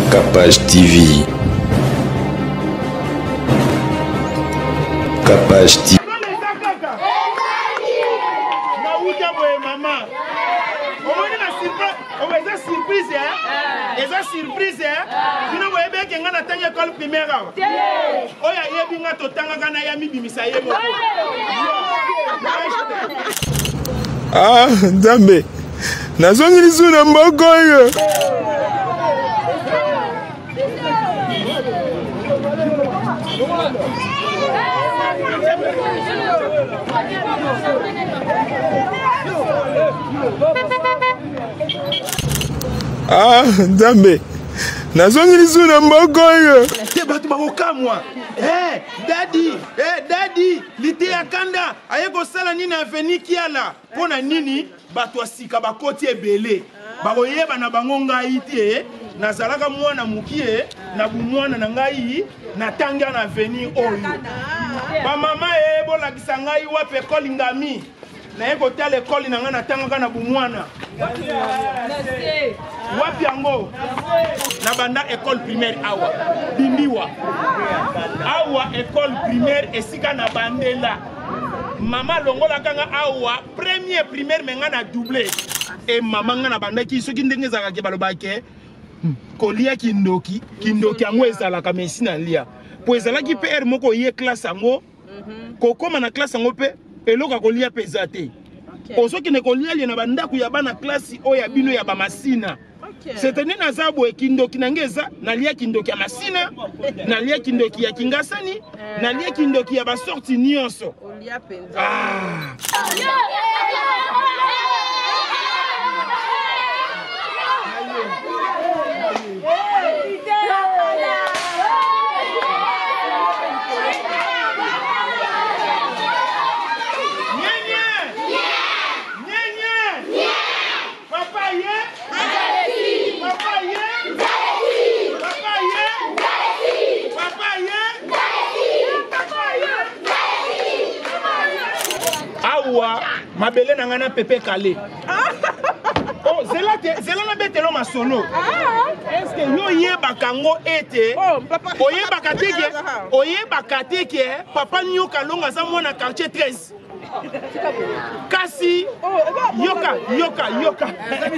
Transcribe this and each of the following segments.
Capage TV. Capage TV. Surprise, hein? Et ça surprise, hein? Tu ne vois pas qu'il y a une école primaire. Oh, il y a bien tout temps que y a mis bimisa yemo. Ah, Nzambe. Nazongi lisu na mboko yo. Ah, Nzambe. Nazongi lisu na mboko yo. Te batu bakoka moi. Daddy, lite ya kanda. Aye ko sala nini aveni kiala. Pona nini batu asika bakoti ebele. Bakoyeba na bango ngai te. Nazalaka mwana mukie na bumwana na ngai na tanga na aveni oyo. Ba mama bolakisa ngai wape kolingami. Na yeko tala ekoli na nga na tanga na bumwana. Wapi yango? Na banda école primaire awa. Bimbiwa. Awa école primaire esika na bandela. Mama longola kanga awa premier primaire menga na doublé. Et mama nga na banda ki soki ndenge zaka ke balobake. Kolia kindoki yango ezalaka mesina lia. Po ezalaki PR moko ye classe yango. Kokoma na classe yango pe eloka kolia pesate. Osoki ne kolia li na banda ku ya bana classe o ya bino ya ba masina. C'était na zabo kindoki nangeza na lia kindoki ya masina na lia kindoki ya kingasani na lia kindoki ya ba sorti nyonso. Ah. Ma belle n'a pas pépé calé. Oh, c'est là na betelo ma solo. Est-ce que yo ye bakango ete? Oye bakateke, papa nyoka longa za mwana quartier 13. Kasi yoka. Yoka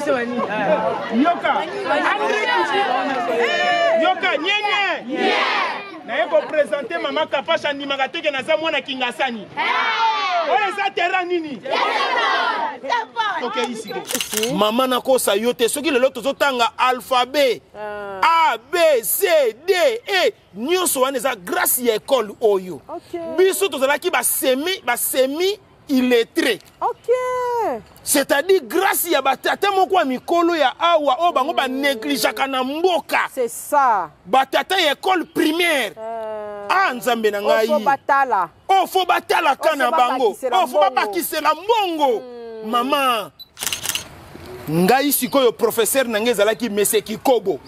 nyenye. Na yeko présenter mama kapasha ni magateke na za mwana kingasani. Oye za terrain nini? Ok ici. Maman na kosa yote soki lelo tozotanga alphabet A B C D E nyonso wana za grâce ya école oyo. Biso tozalaki ba semi illettré. OK. C'est-à-dire grâce ya batata moko mikolo ya awa o bango ba négligeaka na mboka. C'est ça. Batata ya école primaire. Ah Nzambe na ngai. Faut batala kana bango. Faut pas bakisela mbongo. Maman. Ngai sikoyo professeur nange zalaki Monsieur Kikobo.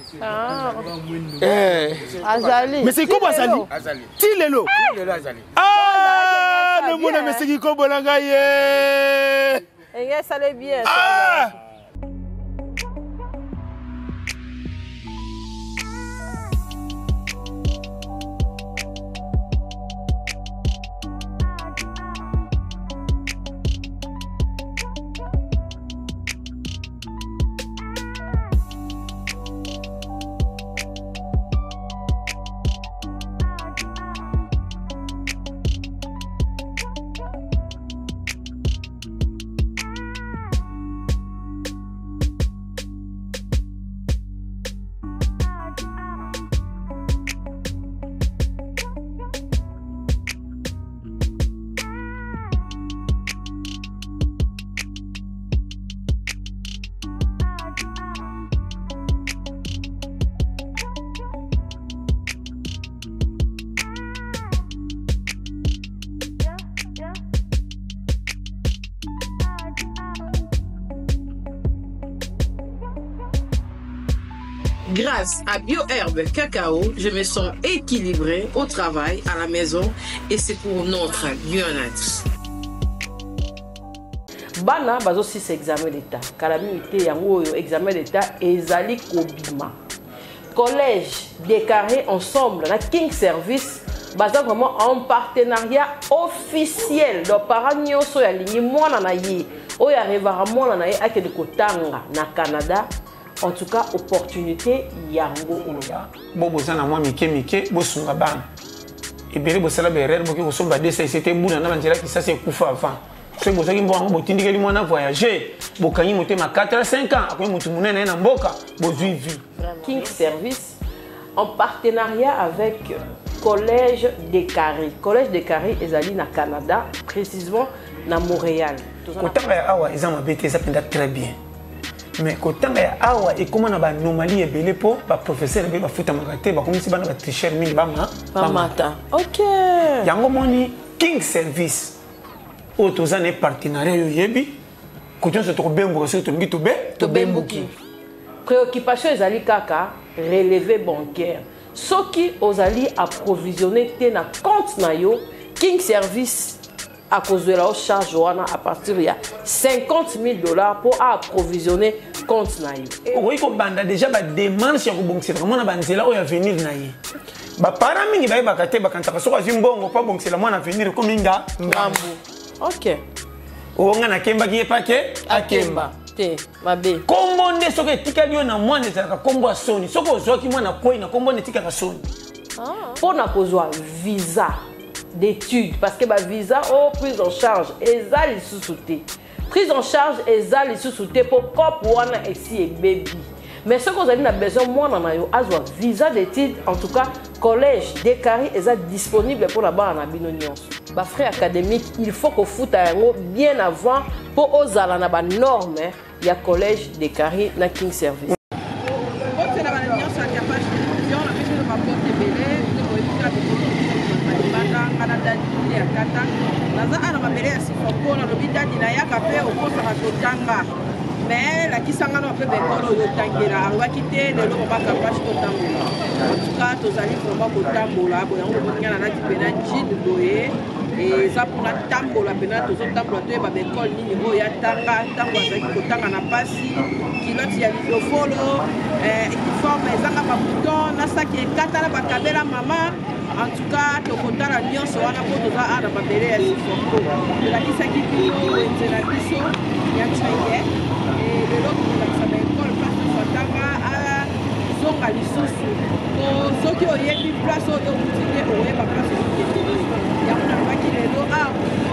Azali. Monsieur Kikobo azali. Tilelo. Azali. Ah, le monde Monsieur Kikobo na ngai. Ça allait bien. Ah. Grâce à BioHerbe Cacao, je me sens équilibrée au travail, à la maison et c'est pour notre bien-être. Bana bazo 6 examen d'état. Kalami ité yango examen d'état ezali kobima. collège des carrés ensemble na King Service baza vraiment en partenariat officiel donc parents nyonso ya lingi mwana na ye oyo arrivera mwana na ye akende kotanga na Canada en tout cas opportunité yango bo bozana mwa mike bosunga bana ebele bosala berere boki kosomba desa c'était buna na banzela ki ça c'est kufa avant c'est bozo ki mbongo botindikeli mwana voyager bokanyi motema 4 à 5 ans akoyi mutu munene na mboka bozui vie King Service en partenariat avec Collège des Carrés. Collège des Carrés ezali na Canada, précisément na Montréal. Kotanga ya awa eza mabete eza penda très bien. Mais kotanga ya awa et comment na ba anomalie ebele po ba professeur be ba futa makate ba komisi bana ba tricher mingi ba mata. OK. Yango moni King Service. Otoza ne partenariat yo yebi. Kotion se tobembo se to ngi to bembuki. Préoccupation ezali kaka relevé bancaire. Soki ozali approvisionner te na compte na yo King Service a causé la charge à partir de $50,000 pour approvisionner compte na yo. Oui, ko banda déjà ba demande ya ko bongisa mwana banzela o ya venir na ye. Ba para mingi ba bakate bakanta so kwa zimbongo pa bongisa mwana venir ko minga ngambu. OK. O nga na kemba ki epake akemba. Te mabe. Kombo nde soko etikali yo na mwana ezalaka kombo ya soni. Soko ozwaki mwana koi na kombo netika soni. Pour na kozwa visa d'études parce que ba visa ou prise en charge ezali sous-souté. Prise en charge ezali sous-souté pour cop wana ici et baby. Mais ce que vous avez besoin mwana na yo azwa visa d'études en tout cas collège des carrés est disponible pour la barre na bino nyonso. Ba frais académique il faut que foot yango bien avant pour ozala na ba norme ya collège des carrés na King Service. Mais la qui s'en a fait des colos de Tanguera, on va quitter le nom de Capache de Tambola. En tout cas, tous allez vraiment au Tambola, pour y a un petit peu et ça pour la Tambola, tous les Tambola, tu vas l'école, niveau ya Tanga, Tanga avec le Tanga na Passi, qui l'autre y a du follow, uniforme, ça n'a pas bouton, ça qui est Katala, Bakabela, maman. En tout cas, tu as la nuance, on a pour nous à la babelle, elle est la qui s'acquitte, c'est la biso, il y a Tchaïe. Et le lot de l'école passe de Fatama à Zonga Lissosu. Pour ceux qui ont eu une place au quotidien, on a place au quotidien. Il y a un paquet de l'eau à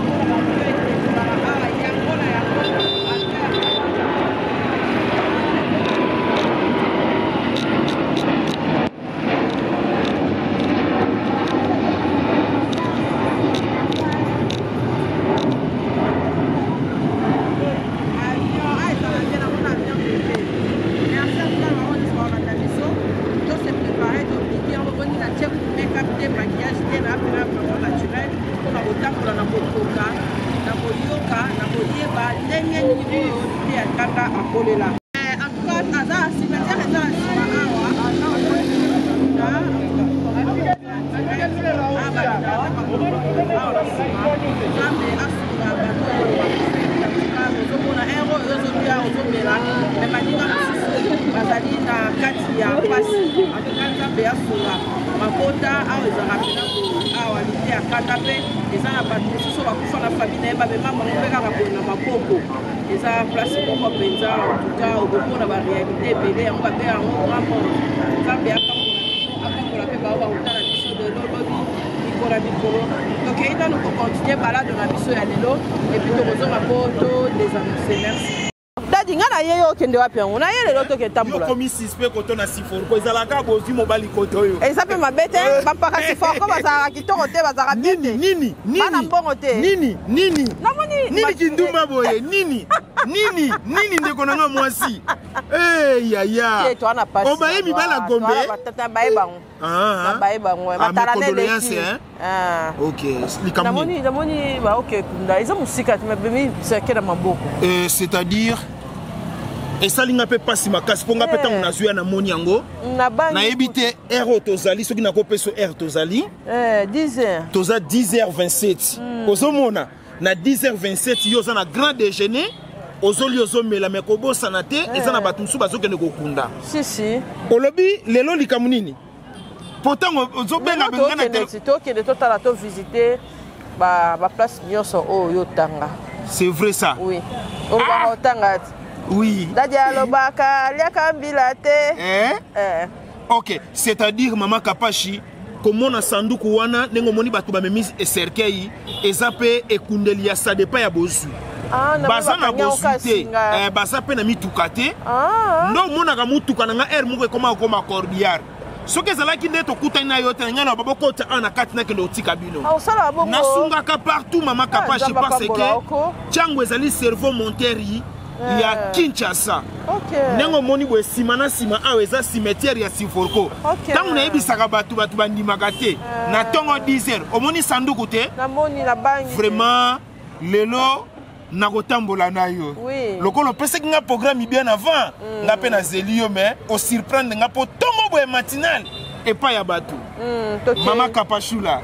donc il nous continuer balade dans la mission ya lelo et puis nous avons apporté les annonces. Merci. Dadi ngana yeyo kende wapi yango na yele loto ke tambola yo komi suspect ko tona sifor ko ezalaka bozwi mobali koto yo ezape mabete bampaka sifor ko bazaka kitoko te bazaka bete nini bana mbongo te nini namoni kindumba boye nini ndeko nanga mwasi yaya obaye mibala gombe batata baye bango baye bango batala nele OK likamuni namoni ba OK kunda eza musika tumebemi sekela maboko c'est-à-dire et ça linga pe pasi makasi ponga pe tango nazuya na moni yango na ebite R tozali soki na kopeso R tozali 10h toza 10h27 ozomona na 10h27 yo za na grand déjeuner ozoli ozomela me kobosana te eza na bato mosusu bazokende kokunda si olobi lelo likambo nini pourtant ozobenga bengana tokende totala to visiter baplace nyonso oyo yotanga. C'est vrai ça? Oui. On otanga. Oui. Dadia lobaka liaka mbila te. Ok, c'est-à-dire Maman Kapashi comment na sanduku wana nengo moni batu ba memise e cercueil ezape ekundeli ya sadepa ya bozu. Baza na bosute baza pe na mituka te. Ndo mona ka mutuka na nga moko koma cordial. Soki ezalaki nde tokutani na yo te ngana babokota ana kati na kende otika bino. Nasungaka partout Maman Kapashi parce que Tchango ezali cerveau monteri ya Kinshasa. Nengo moni boye sima na sima awa eza cimetière ya Siforko. Tango na yebisaka batu bandimaka te na tongo 10h omoni sanduku te vraiment lelo nakotambola na yo lokolo pese nga programme bien avant nga pe na zelio mais au surprendre nga po tongo boye matinal et pas ya batu Maman Kapashula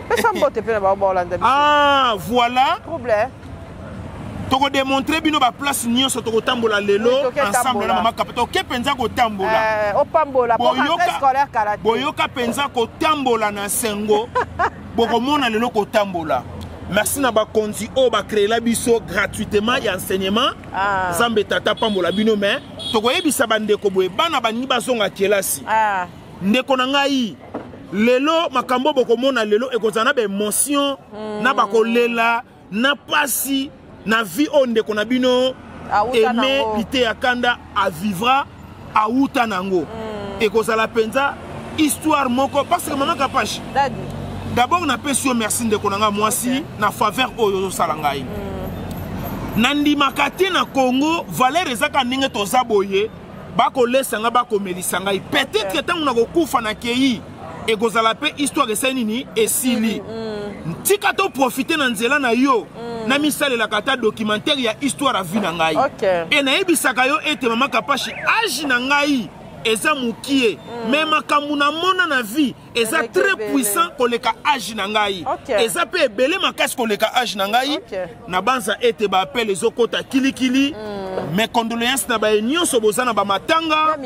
voilà problème toko démontrer bino ba place nyonso toko tambola lelo ensemble na Maman Kapashula ke penza ko tambola opambola pour rentrée scolaire karaté boyoka penza ko tambola na sengo bokomona lelo ko tambola. Merci na ba konzi o ba créer la biso gratuitement ya enseignement zambe tata pambola bino mais toko yebisa bandeko boye bana bani bazonga kelasi ndeko na ngai lelo makambo bokomona lelo ekozana ba émotion na bakolela na pasi na vie o ndeko na bino aimer pité akanda a vivra a uta nango ekozala penza histoire moko parce que Maman Kapashi d'abord on appelle sur merci de konanga mwasi na faveur oyo salangai nandi makati na Congo valeur ezaka ninge tozaboye bako lesanga bako melisanga peut-être tant on a kokufa na kei ekozala pe histoire esenini esili tika to profiter na nzela na yo na misale la kata documentaire ya histoire a vie na ngai et na ebisaka yo ete Maman Kapashi agi na ngai eza mukie mais makambo na mona na vie eza très puissant koleka agi na ngai eza pe ebele makasi koleka agi na ngai na banza ete ba appel ezokota kilikili mes condoléances na ba nyonso bozana ba matanga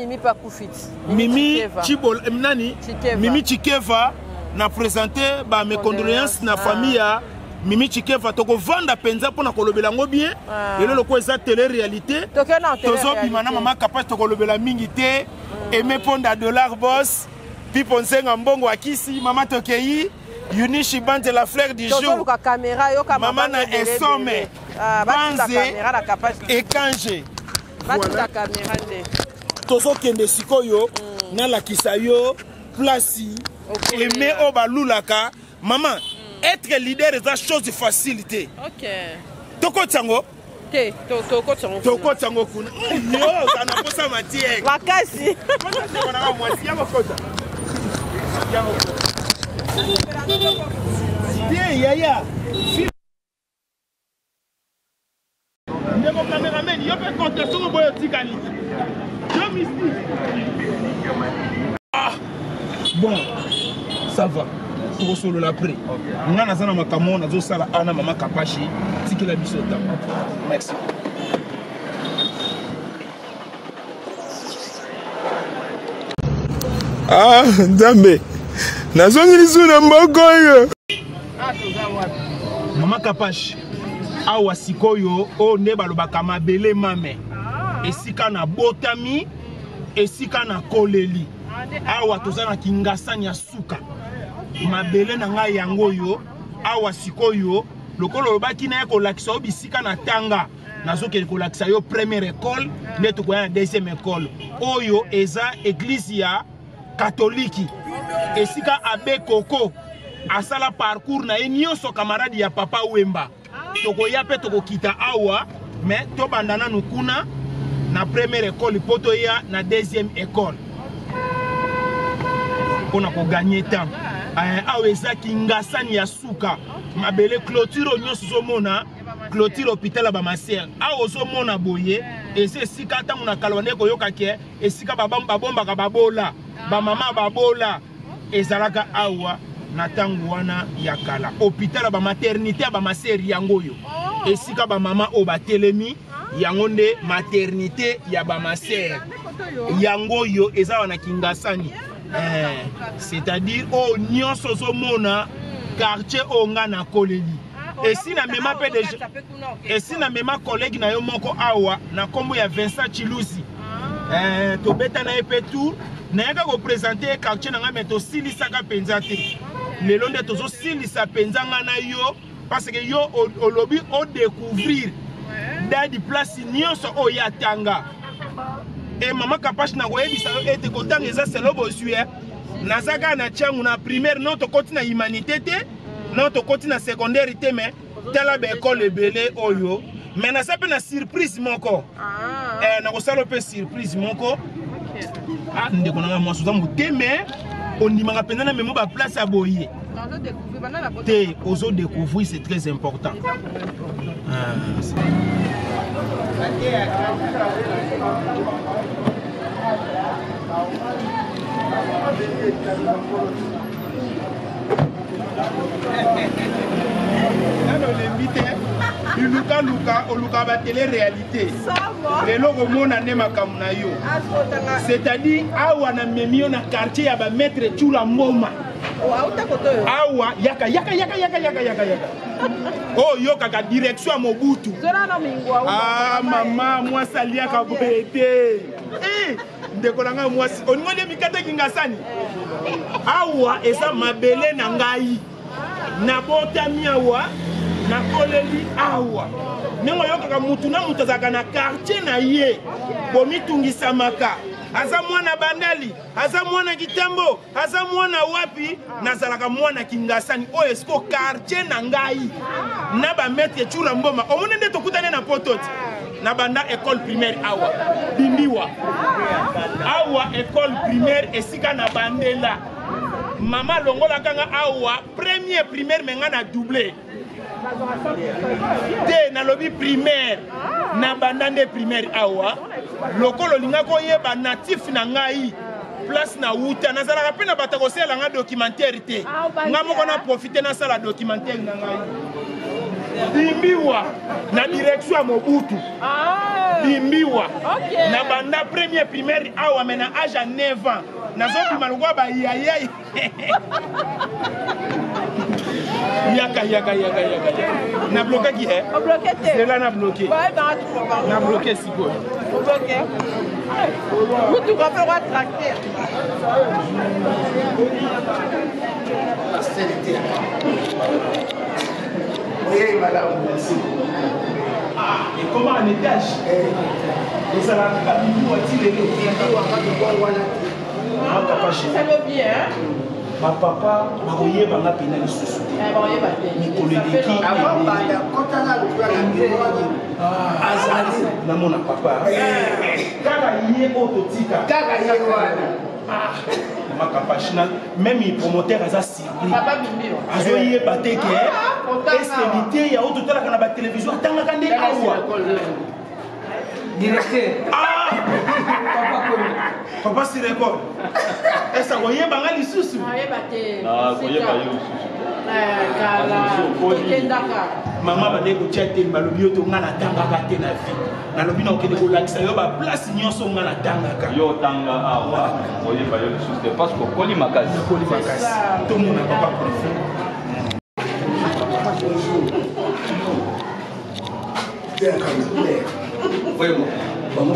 Mimi Chibol nani Mimi Chikeva na présenter ba mes condoléances na famille ya Mimi Chikeva toko vanda penza pona kolobela ngo bien lelo loko eza télé réalité tozo bimana Maman Kapashi toko lobela mingi te Aimé Ponda dollar boss Pipo Nsenga mbongo akisi Maman Tokei Yunishi Bande la fleur du jour Maman na esome Banze et Kanje voilà tozo kende sikoyo na la kisayo place Aimé obalulaka maman être leader est une chose facilité. OK. Toko tsango? Toko tsango kuna. Yo, kana posa matie. Makasi. On a moitié ya makota. Bien yaya. Ndeko cameraman, yo pe compter sur boyo tikali. Yo mystique. Bon, ça va. Pour solo la pré. On a nazana makamo nazo sala ana Maman Kapashi tikila bisota. Merci. Nzambe. Nazongi lisuna mboko yo. Maman Kapashi awa sikoyo o ne balobaka mabele mame. Esika na botami, esika na koleli. Awa tozana kingasani ya suka. Mabele na ngai yango yo awa sikoyo lokolo lobaki na ko lakisa obisika na tanga nazoke ko lakisa yo première école neto ko ya deuxième école oyo eza église ya catholique esika abe koko asala parcours na nyonso camarade ya papa Wemba toko ya pe toko kita awa mais to bandana nukuna na première école poto ya na deuxième école on a ko gagner temps aweza kingasani ya suka mabele clôture nyonso zomona clôture hôpital ba maser awozo mona boye ese sika tangu na kalwane ko yokake esika babomba ka babola ba mama babola ezalaka awa na tangu wana ya kala hôpital ba maternité ba maser yango yo esika ba mama o batelemi yango nde maternité ya bamaser yango yo eza wana Kingasani c'est-à-dire o nyonso ozomona quartier o nga na koleli esi na mema pe de esi na mema collègue na yo moko awa na kombo ya Vincent Chilusi tobeta na epe tour na yaka ko présenter quartier na nga mais to silisaka penza te lelo nde tozo silisa penza nga na yo parce que yo olobi o découvrir dadi place nyonso o ya tanga et maman Kapache na koyebisa yo ete kotanga eza selo bosue nazaka na tiangu na primaire non to koti na humanité te non to koti na secondaire te mais tala be école ebele oyo mais na sape na surprise moko na kosala pe surprise moko ndeko nanga mwasi oza moteme ondimaka mpenza na memo baplace ya boye te ozo découvrir c'est très important Luka ba télé-réalité. Lelo komona ne makamuna yo. C'est-à-dire awa na memio na quartier ya ba maître Tula Mboma. Awa yaka. Oh yo kaka direction à Mobutu. Ah maman moi saliaka boete. Ndeko nanga mwasi. Onimone mikata Kingasani. Awa eza mabele na ngai. Na botami awa. Na koleli awa nengo yoka mutu na mutu azaka na quartier na ye bomitungisa maka aza mwana bandali aza mwana Kitambo aza mwana wapi nazalaka mwana Kingasani o esko quartier na ngai na ba maître Tula Mboma omone nde tokutane na pototi na banda école primaire awa bimbiwa awa école primaire esika na bandela mama longola kanga awa premier primaire menga na doublé te na lobi primaire na bandande primaire awa lokolo linga ko yeba natif na ngai place na wuta nazalaka pe na batako sela nga documentaire te nga moko na profiter na sala documentaire na ngai bimbiwa na direction ya Mobutu bimbiwa na banda premier primaire awa mena âge à 9 ans nazo bimalugwa ba yaya Yaka. Na bloqué qui est? Bloqué. C'est là na bloqué. Ouais, na bloqué si quoi. Bloqué. Vous tu vas faire tracter. Oui, madame, merci. Et comment en étage? Nous allons faire un peu ça va bien. Ma papa, ma voyée va m'appeler le sous. Avant, quand on a Azali, na mon papa. Kaka yé autotika. Kaka yé ma capachina, même les promoteurs à ça surpris. Azo yé baté que est-ce que l'ité y a autre temps la télévision tanga kande awa. Directeur. Ah. Papa si record. Est-ce que vous voyez bangali susu? Ah, vous voyez bangali susu. Maman va dire que tu as été malobio to ngana tanga kate na vie. Na lobino ke de lakisa yo ba place nyonso ngana tanga ka. Yo tanga awa. Voyez bangali susu parce que koli makasi. Koli makasi. Tout le monde n'a pas préféré. Vraiment. Bon,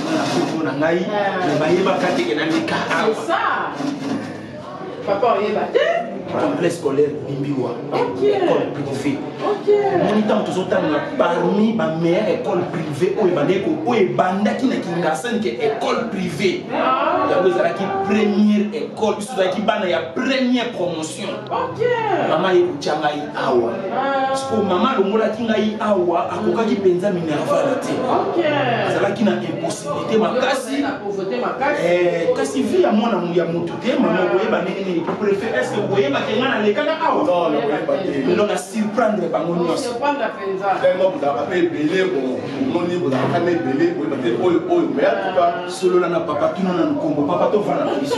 c'est ça. Papa, il est battu. Complexe scolaire Bimbiwa. École privée. Monitant tous autant parmi ma meilleure école privée où est banda qui n'est qu'une école privée. Il y a qui première école, qui bana ya première promotion. Maman est kuchangai awa. Parce que maman le mola kingai awa akoka ki penza minerva te. Azala ki na impossibilité makasi. Kasi vie ya mwana ya mutu te maman boye ba nini préfère est-ce que boye ba kenga na lekana awa. Non, le donc à surprendre bango nyos. Surprendre la penza. Tellement vous avez belé bon, non ni vous avez belé boye ba te oy mais en tout cas solo na papa tout na nkombo papa to vana biso.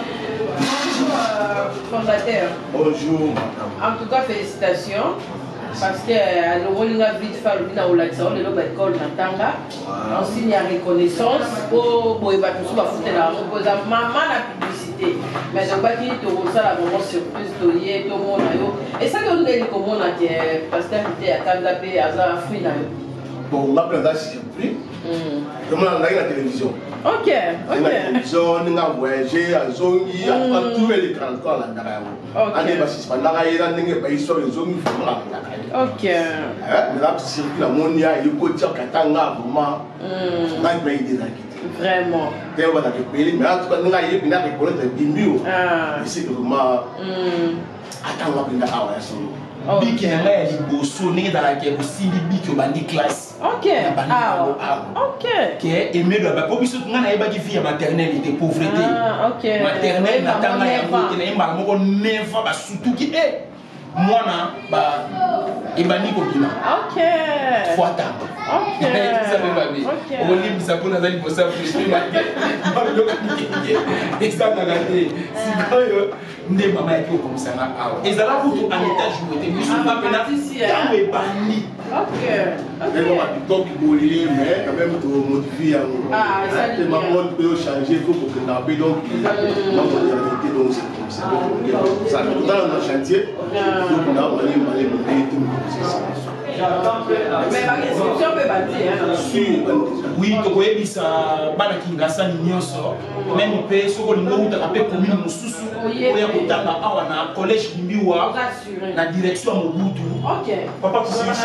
Fondateur. Bonjour. En tout cas, félicitations. parce que alokolinga vite fait alobina olakisa o lelo baekole na ntanga en signe ya reconnaissance po boye bato mosusu bafutela yango poza mama na publicité mais tobaki tokosala vraiment surprise toye tomona yo esaki ondeli komona ke pasteur te akanga mpe aza fruit na yo bon nga mpe naza surpris tomona ndaki na télévision ok na télévision ndenge avoyage azongi tout eleka encore alandaka yango ande basispandaka ye na ndenge bahistoire ezongi vraiment alandaka ye ok mais là surpris namoni ya ekotiaka tanga vraiment ngai mpe idezalaki te vraiment te bazaka epeli mais en tout cas ndenge ayebi na reconnaître ebimbi o esiki vraiment atanga mpenza awa ya solo biki na ngai ya liboso ndenge ezalaka kosimbi biki obandi classe ok ok ke emedo po biso ngai nayebaki vie ya maternelle te pauvreté maternelle natanga yango te nayembaka moko 9 ans basutuki mwana ebandi kobima fo atanga olimbisa mpo naza liboso ya examnaka te sikoyo nde mama yaki okomisanga awa ezala kutu en état joué te biso mapena ntango ebandi donc bolie mais quand même to modifie yango te mamone peut changer faut que na pe donc donc c'est comme ça ça dans le chantier donc là on est allé monter tout mais la question peut bâtir oui tokoyebisa bana kingasani nyonso même mpe soko lingo utaka mpe commune mosusu oya kotanga awa na collège Kimbiwa na direction ya Mobutu papa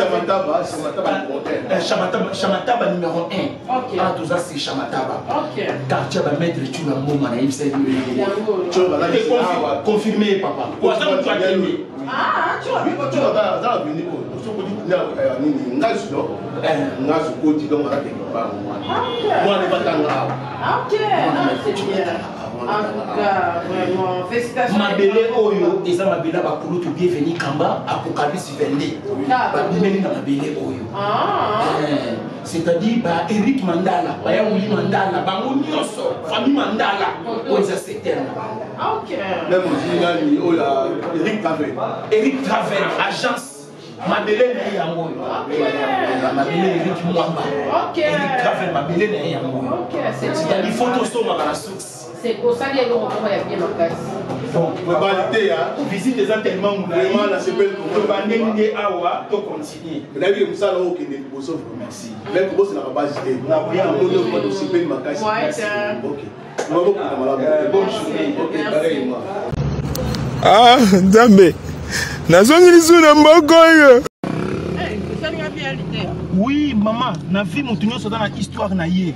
Chamataba numéro 1 ana toza c'est Chamataba quartier ba maître Tula Mboma na yebisa confirmé papa oza mutu akende tu vas venir ngazi koti donc ala teka ba moi ne batanga ok c'est bien en tout cas vraiment félicitations mabele oyo eza mabele bakulu to bienvenue kamba apocalypse 22 babimeli na mabele oyo c'est-à-dire ba Eric Mandala ba Yaouli Mandala bango nyonso famille Mandala oza secteur ok même zingali ola Eric Travel agence mabele na yango mabele Eric Mwamba Eric Travel mabele na yango c'est-à-dire photo soma kana source c'est pour ça qu'il y a bien ma place. Bon, globalité, visite des tellement vraiment la semaine pour bandé awa to continuer. Mais là il y a ça là qui est pour merci. Même pour c'est la base de la bien mon pas de super ma casse. OK. On va beaucoup malade. Bonne journée. OK, pareillement. Ah, Nzambe. Nazongi lisu na mboko yo. Oui, maman, na vie mon tunyo dans la histoire na yé.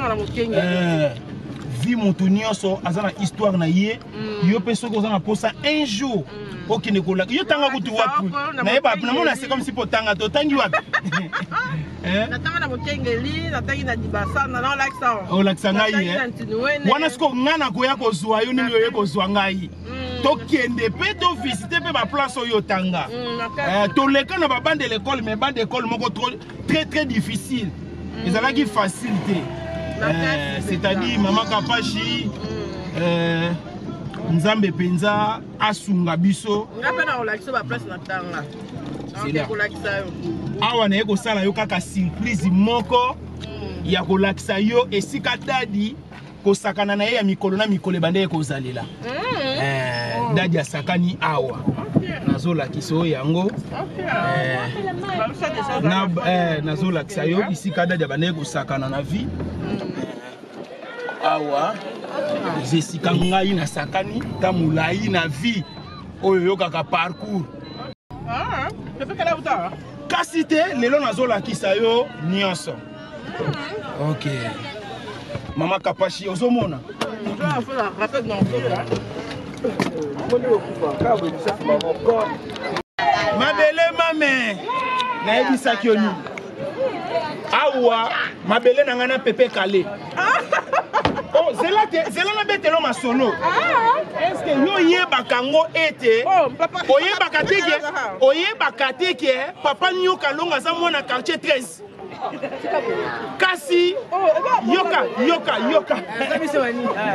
Vie mon nyonso azana histoire na ye yo peso ko zana posa un jour okine ko la yo tanga kutu wapi na yeba na mona c'est comme si potanga to tangi wapi na tanga na mokengeli na tangi na dibasa na laksa o laksa ngai wana siko ngana ko ya ko zwa yo ningi yo ko zwa ngai to kende pe to visiter pe ba place yo tanga to leka na ba bande l'école mais bande d'école moko très difficile ezala ki facilité. C'est-à-dire maman Kapashi Nzambe penza asunga biso ngapena olakisa ba place na tanga olakisa yo awa na yeko sala yo kaka surprise moko ya kolakisa yo esika dadi kosakana na ye ya mikolo na mikolo bande ko zalela dadi asakani awa nazolakisa yo yango nazolakisa yo isika dadi bande kosakana na vie awa zesika ngai na sakani ta mulai na vie oyo yokaka parcours kasi te lelo nazolakisa yo nyonso ok mama Kapashi ozomona mabele mame nayebisaki yo nini awa mabele na ngai na pepe kale oh zela na betelo masolo est-ce que yo yebaka ngo ete oyebaka te ke papa nyoka longa za mwana quartier 13 kasi yoka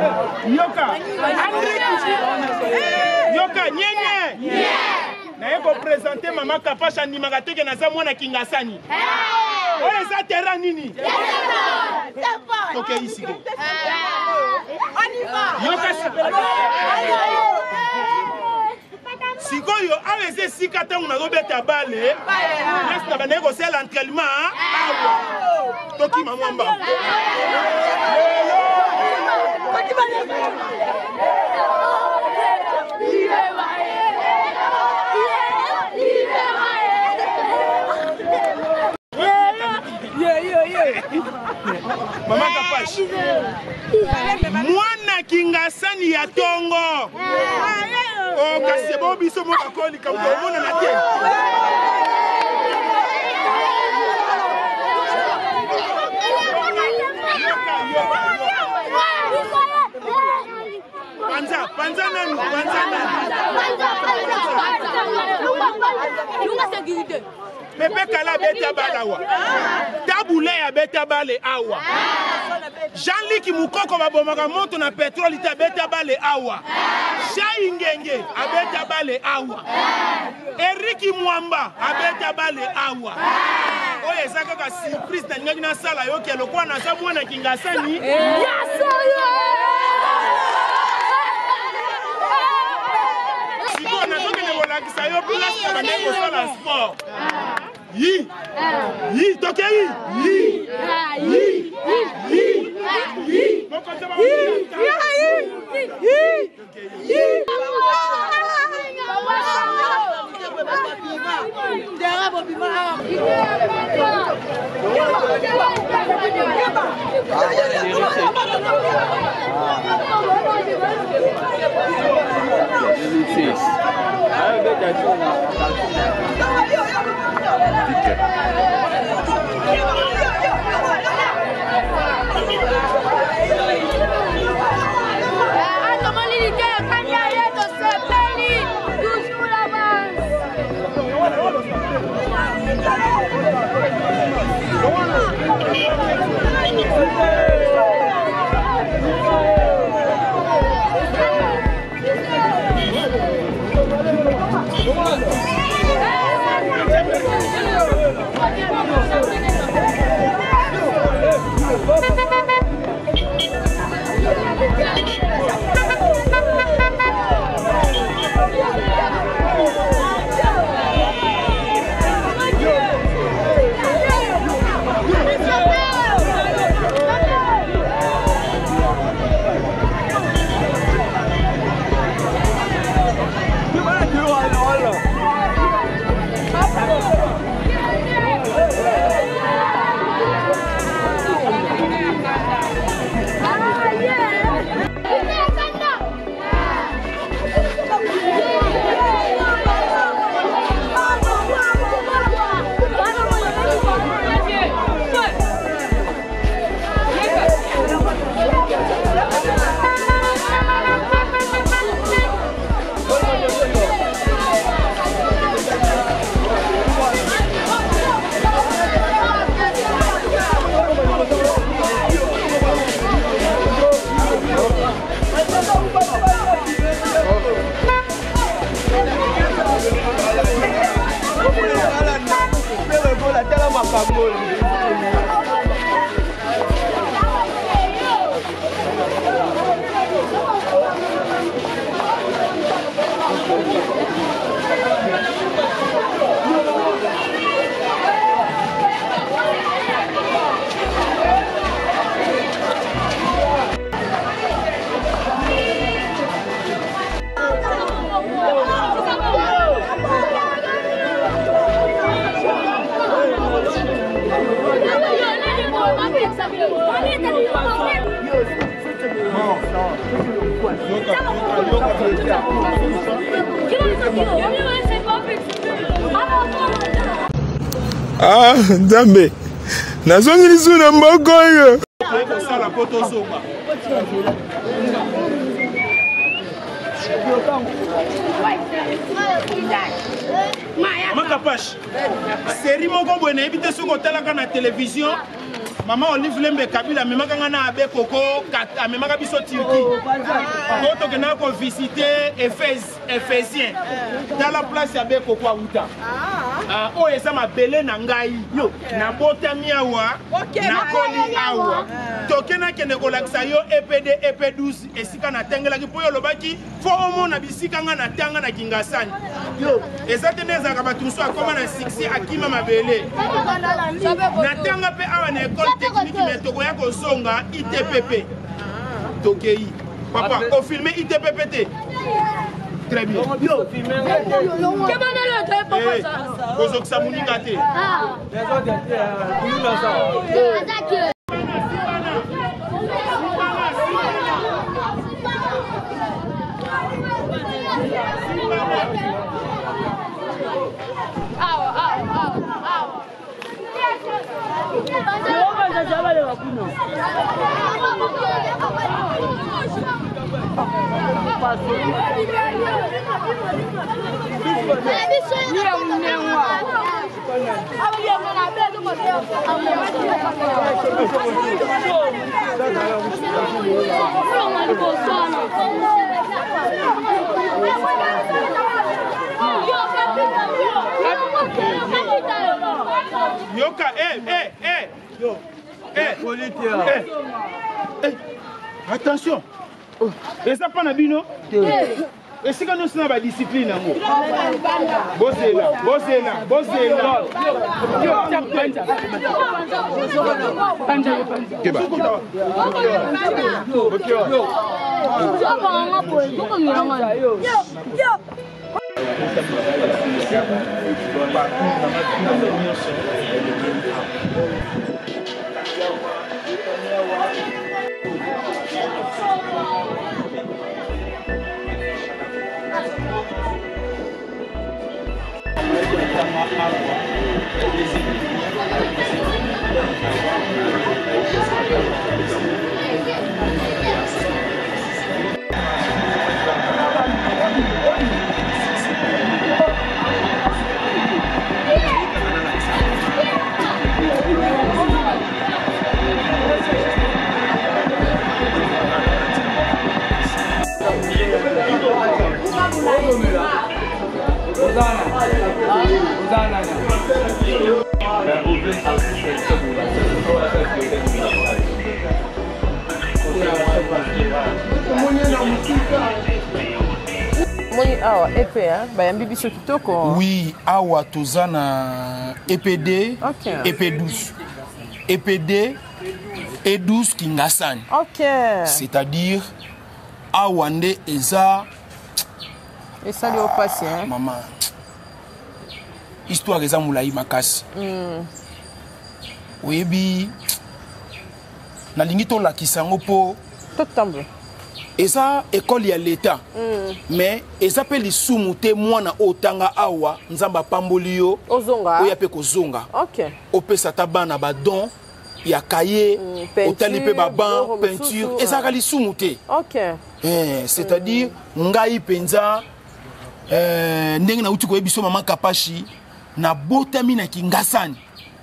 nyenye naye ko présenter Maman Kapache à Nimagatoke na mwana Kingasani. Oyo eza terrain nini? Ok, ici. On y va. Sikoyo aweze sikata unazobeta bale. Nasi bana ko l'entraînement. Toki mamamba. Maman Kapache. Mwana Kingasani ya Tongo. Oh, kasi bo biso mo bakoli ka mona na te. Panza nani? Lunga sécurité. Pepe Kala beta balawa. Taboulé ya beta bale awa. Jean-Luc Mukoko babomaka moto na pétrole ita beta bale awa. Chai Ngenge abeta bale awa. Eric Mwamba abeta bale awa. Oye ezaka ka surprise na ngaki na sala yo ke lokwa na sa mwana Kingasani. Siko na toke ne bolakisa yo place na bande ko sala sport. Yi toke yi. Ah, Nzambe. Nazongi lisu na mboko yo. Maman Kapache, série moko boye na ebite soko talaka na télévision. Maman Olive Lembe Kabila memaka ngana abe koko memaka biso Turquie. Koto kena ko visiter Éphésiens. Dans la place abe koko auta. O esa mabele na ngai yo na botami awa na koli awa. Tokena kene ko laksa yo EPD EP12 esika na tengela ki poyo lobaki fo omo na bisika nga na tanga na Kingasani. Yo eza teneza ka batuso akoma na 6 akima mabele. Na tanga pe awa na école technique mais toko ya ko zonga ITPP. Tokei. Papa, on filme ITPPT. Très bien. Yo. Bozok Samuni Gate. Yoka, yo. Attention. Et ça pas na bino? Et c'est quand nous sommes dans la discipline. Bossez-la. Oui, awa tozana EPD, EP12. EPD E12 Kingasani. Ok. C'est-à-dire awande eza. Et ça lui au passé, hein? Maman. Histoire eza moulaï makasi. Oyebi na lingito la kisango po tout temble. Eza école ya l'état. Mais eza pe lisumu te mwana otanga awa nzamba pamboli yo ozonga. Oya pe kozonga. OK. Opesa ta bana ba don ya cahier, otali pe ba ban, peinture, eza ka lisumu te. OK. C'est-à-dire ngai penza ndenge na uti ko yebiso mama Kapashi na botami na Kingasani.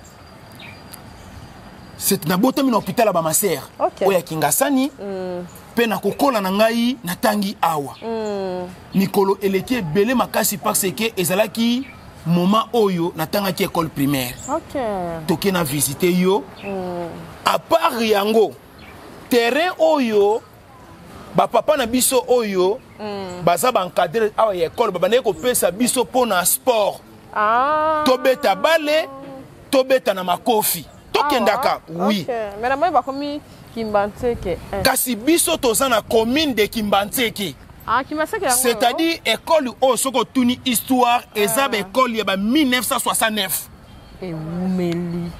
C'est na botami na hôpital ba maser. Oya Kingasani. Pe na kokola na ngai na tangi awa. Mikolo eleki belé makasi parce que ezalaki moment oyo na tanga ki école primaire. OK. Toke na visiter yo. À part yango terrain oyo ba papa na biso oyo baza ba encadrer awa ya école ba ne ko pesa biso pona sport. Tobeta bale, tobeta na makofi. Tokendaka, oui. Mais la moi ba komi Kimbanteke. Kasi biso toza na commune de Kimbanteke. C'est-à-dire école o soko tuni histoire ezaba école ya ba 1969. Meli.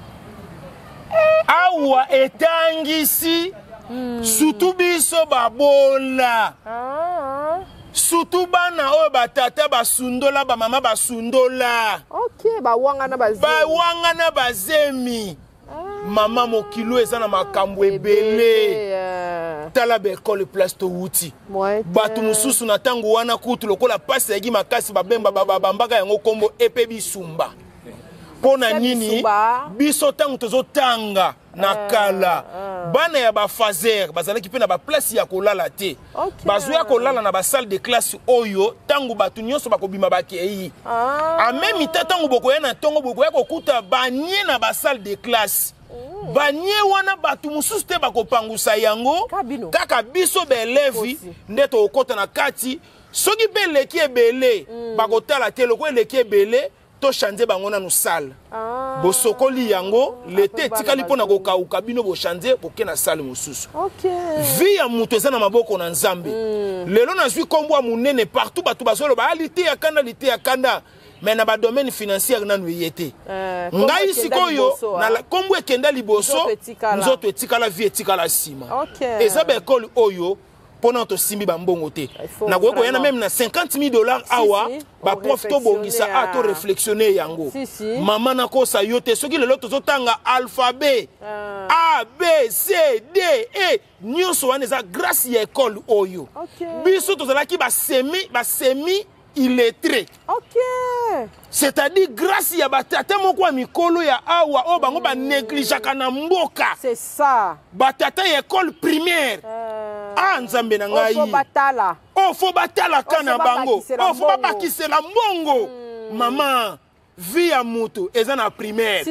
Awa etangisi surtout biso babola. Surtout bana oyo batata basundola ba mama basundola. OK, ba wangana bazemi. Ba wangana bazemi. Maman mokilo eza na makambo ebele. Tala be école place to wuti. Batu mususu na tango wana kutu lokola pasi yagi makasi babemba babambaka yango kombo epe bisumba. pona nini biso tango tozotanga na kala bana ya ba fazer bazalaki pe na ba place ya kolala te bazuya kolala na ba salle de classe oyo tango batu nyonso bakobima bakei a même temps tango bokoya na tongo bokoya kokuta banie na ba salle de classe banie wana batu mususu te bakopangusa yango kaka biso belevi nde tokota na kati soki pe leki ebele bakotala te loko leki ebele to changer bango na no salle bosokoli yango l'été tikali pona ko kauka bino bo changer boke na salle mususu vie ya mutu eza na maboko na Nzambe lelo na zwi kombo munene partout batu bazolo ba lité ya kanda mais na ba domaine financier na no yete ngai sikoyo na kombo ekenda liboso nzoto etikala vie etikala sima eza ba école oyo pona to simbi ba mbongo te na ko yana même na $50,000 awa ba prof to bongisa a to réflexionner yango mama na ko sa yote soki lelo tozotanga alphabet A B C D E nyonso wana za grâce ya école oyo biso tozalaki ba semi illettré c'est-à-dire grâce ya batata moko mikolo ya awa o bango ba négligeaka na mboka c'est ça batata ya école primaire Nzambe na ngai fo batala kana bango fo babakisela mbongo mama vie ya mutu eza na primaire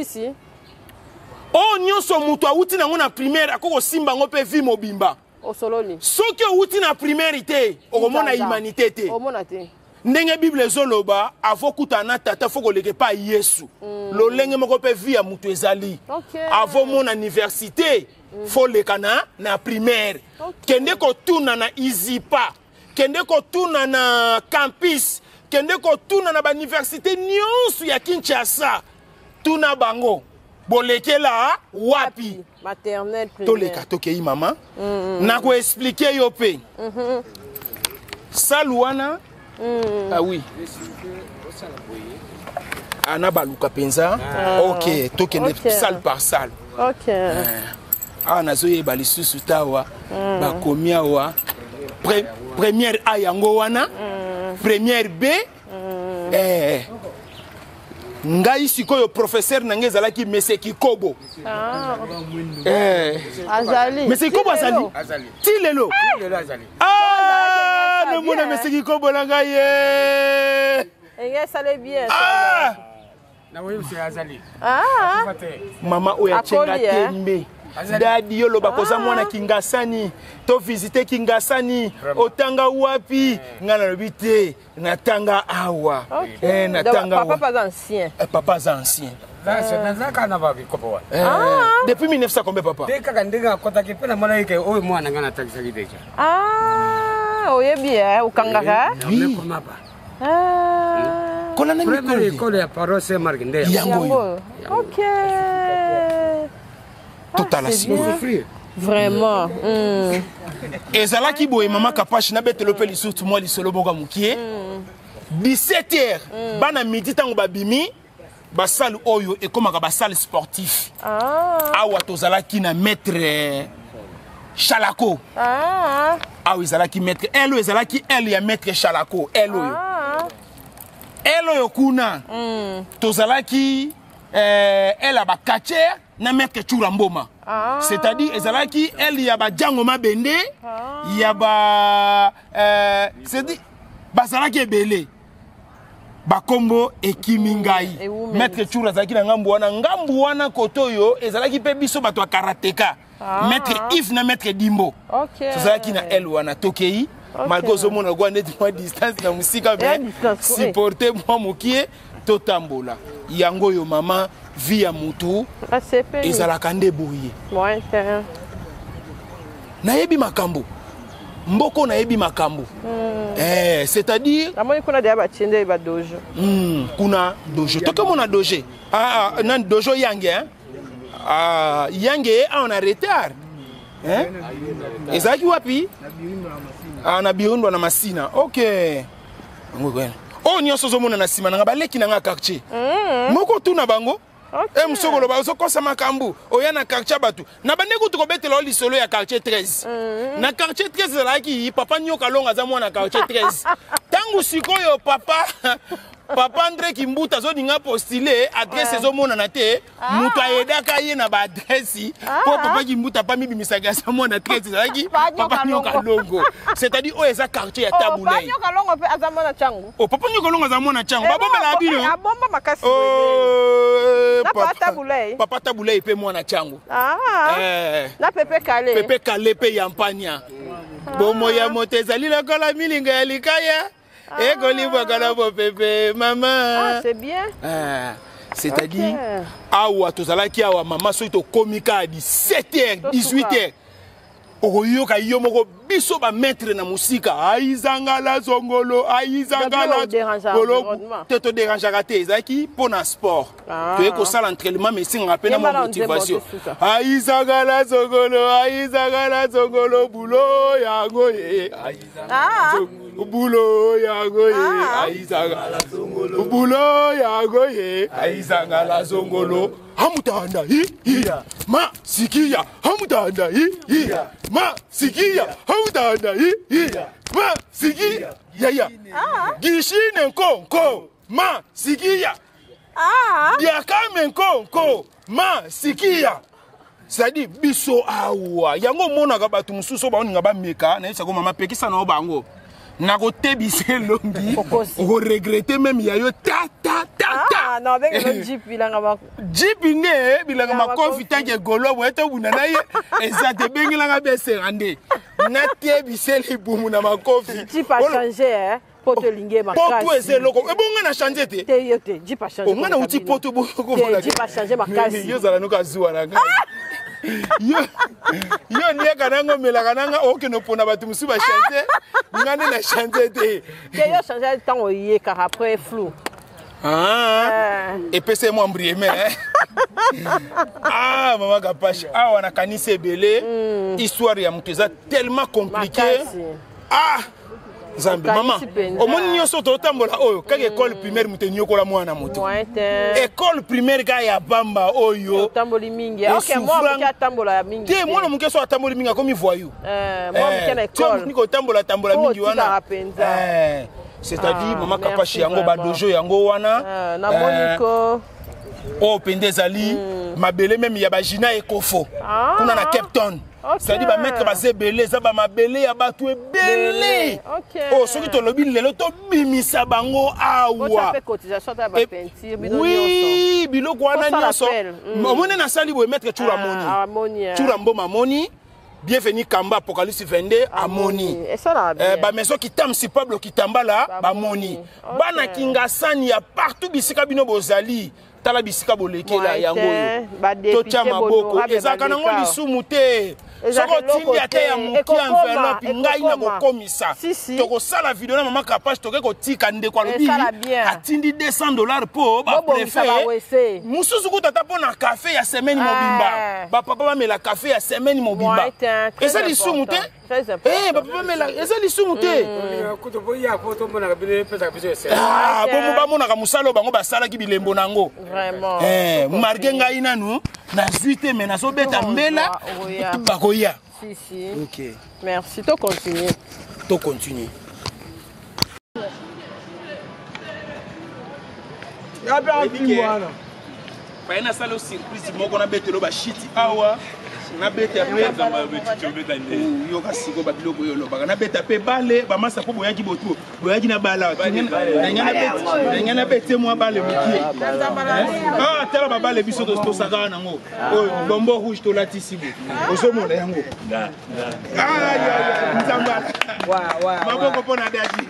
nyonso mutu awuti nango na primaire akoko simba ngo pe vie mobimba soki owuti na primaire te okomona humanité te ndenge bible ezoloba avokuta na tata foko leke pa Yesu lolenge moko pe vie ya mutu ezali avo mon université fo lekana na primaire kende ko tuna na Izipa kende ko tuna na campus kende ko tuna na ba université nyonso ya Kinshasa tuna bango bolekela wapi maternelle primaire toleka tokei mama na ko expliquer yo pe saluana ah oui ana baluka penza OK tokende salle par salle nazoyeba lisusu tawa bakomi awa première A yango wana première B ngai sikoyo professeur nange ezalaki Monsieur Kikobo azali Monsieur Kikobo azali ti lelo azali nemona Monsieur Kikobo na ngai sale bien na wewe Monsieur azali mama oya chenga tembe dadi yo loba koza mwana Kingasani to visiter Kingasani otanga wapi ngana lobite natanga awa natanga papa ancien depuis 1900 combien papa deka ndinga kota kipena malaika oyo mwana ngana takisa kidecha oyebi ukangaka kona na première école ya paroisse Marginde yango OK total vraiment ezalaki boye mama kapashi na betelo pe lisutu moi lisolo boka mukie 17h bana midi tango babimi ba salle oyo ekomaka ba salle sportif awa tozalaki na maître Chalako awa ezalaki maître elo ezalaki el ya maître Chalako elo kuna tozalaki elle a ba catcher na maître Churamboma c'est-à-dire ezalaki elle ya ba jango mabende ya ba c'est-à-dire bazalaki ebele bakombo ekimingai maître Chura zaki na ngambu wana kotoyo ezalaki pe biso bato ya karateka maître Yves na maître Dimbo ezalaki na elle wana tokei malgré zo mona kwa net moi distance na musika mais supporter moi mokie totambola yango yo mama via mutu ezalaka nde boye nayebi makambo mboko nayebi makambo c'est-à-dire kuna dia ba chende ba dojo kuna dojo tokomona dojo nan dojo yange yange on a retard ezaki wapi na birundo na masina OK nyonso zomona na sima na baleki na nga quartier moko tuna bango msokolo ba ozokosa makambu oya na quartier batu na bandeko tukobetela lisolo ya quartier 13 na quartier 13 zalaki papa nyoka longa za mwana quartier 13 Tangu sikoyo papa Papa André Kimbuta zo ninga postulé adresse zo mona na te mutu ayedaka ye na ba adresse po papa Kimbuta pa mibimisaka sa mona adresse zaki papa nyoka longo c'est-à-dire o eza quartier ya Taboulay papa nyoka longo pe azamona changu papa nyoka longo azamona changu babomba la bino abomba makasi na papa Taboulay papa Taboulay pe mona changu na pepe kale pe yampania bomo ya motezali la kola milinga ya likaya Ego kana bo pepe maman. C'est bien. C'est-à-dire awa tozalaki awa maman so to komika à 17h 18h. Oyoka yo moko biso ba maître na musika aizangala zongolo aizangala zongolo te dérange te ezaki pona sport tu es ko sala entraînement mais c'est rappel na motivation aizangala zongolo bulo yango ye bulo yango ye aizangala zongolo bulo yango ye aizangala zongolo hamutanda hiya ma sikia hamutanda hiya ma sikia hamutanda hiya ma sikia ya gishine nko ma sikia diakame nko ma sikia sadi biso awa yango mona ka batu mususo ba oninga ba meka na isa ko mama pekisa na bango na ko tebise longi o regretter même yayo ta non avec le jeep bilanga ba jeep ne bilanga makofi tanke golo bo eto buna na ye ezate bengela nga bese rande na tebise libumu na makofi jeep a changé poto linge makasi poto ese loko e bonga na changer te te yote jeep a changé o ngana uti poto bo ko bola jeep a changé makasi yo zala no ka zuwa na nga yo nie kananga mela kananga oke no pona batu musu ba changer ngane na changer te yo changer temps oyé car après flou et puis c'est moi mbrieme maman Gapache wana kanisa ebele histoire ya muteza tellement compliqué Zambi maman omoni nyonso totambola oyo kaka école primaire mutenyokola mwana moto école primaire ka ya bamba oyo tamboli mingi OK moi muke atambola ya mingi te mwana muke so atamboli mingi comme voyou moi muke na école niko tambola mingi wana c'est-à-dire maman Gapache yango ba dojo yango wana na moniko o pendezali mabele même ya ba jina ekofo kuna na Cape Town c'est-à-dire ba mettre ba zebele za ba mabele ya batu ebele oh soki to lobi lelo to bimisa bango awa oui biloko wana nyonso omone na sali bo mettre chura moni chura mboma moni bienvenue Kamba Apocalypse 22 amoni ba maison kitamsi Pablo Kitambala ba moni bana kingasani ya partout bisika bino bozali tala bisika bolekela yango to tia maboko ezaka nango lisumu te soko tindi ate ya muki enveloppe ngai na kokomisa toko sala video na maman Gapache toke kotika ndeko alobi atindi $200 po ba préfet mususu kutata po na café ya semaine mobimba ba papa ba mela café ya semaine mobimba eza lisumu te ba papa mela eza lisumu te bomo ba mona ka musalo bango basala ki bilembo nango vraiment marqué ngai nanu na zuite mais na so beta mbela bakoya si OK merci to continuer ya ba mwana pa ina sala surprise moko na betelo ba shiti awa na beta pe zamba betito beta ndi yo kasiko ba biloko yo loba na beta pe bale ba masa ko boyaki botu boyaki na bala ngana bete mo bale mukie tala ba bale biso to saka nango o bombo rouge to latisibo osomona yango nzamba wa maboko pona daji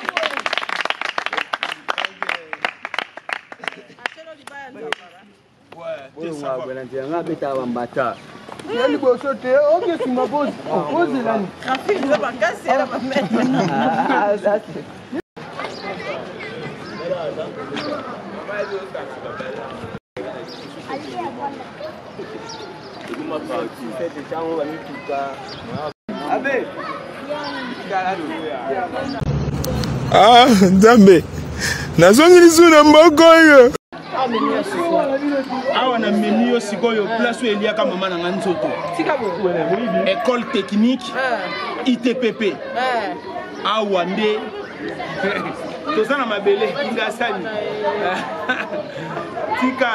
Nzambe nazongi lisuna mboko yo awa na menu yo sikoyo place où eliaka mama na nzoto école technique ITPP awa nde toza na mabele kingasani tika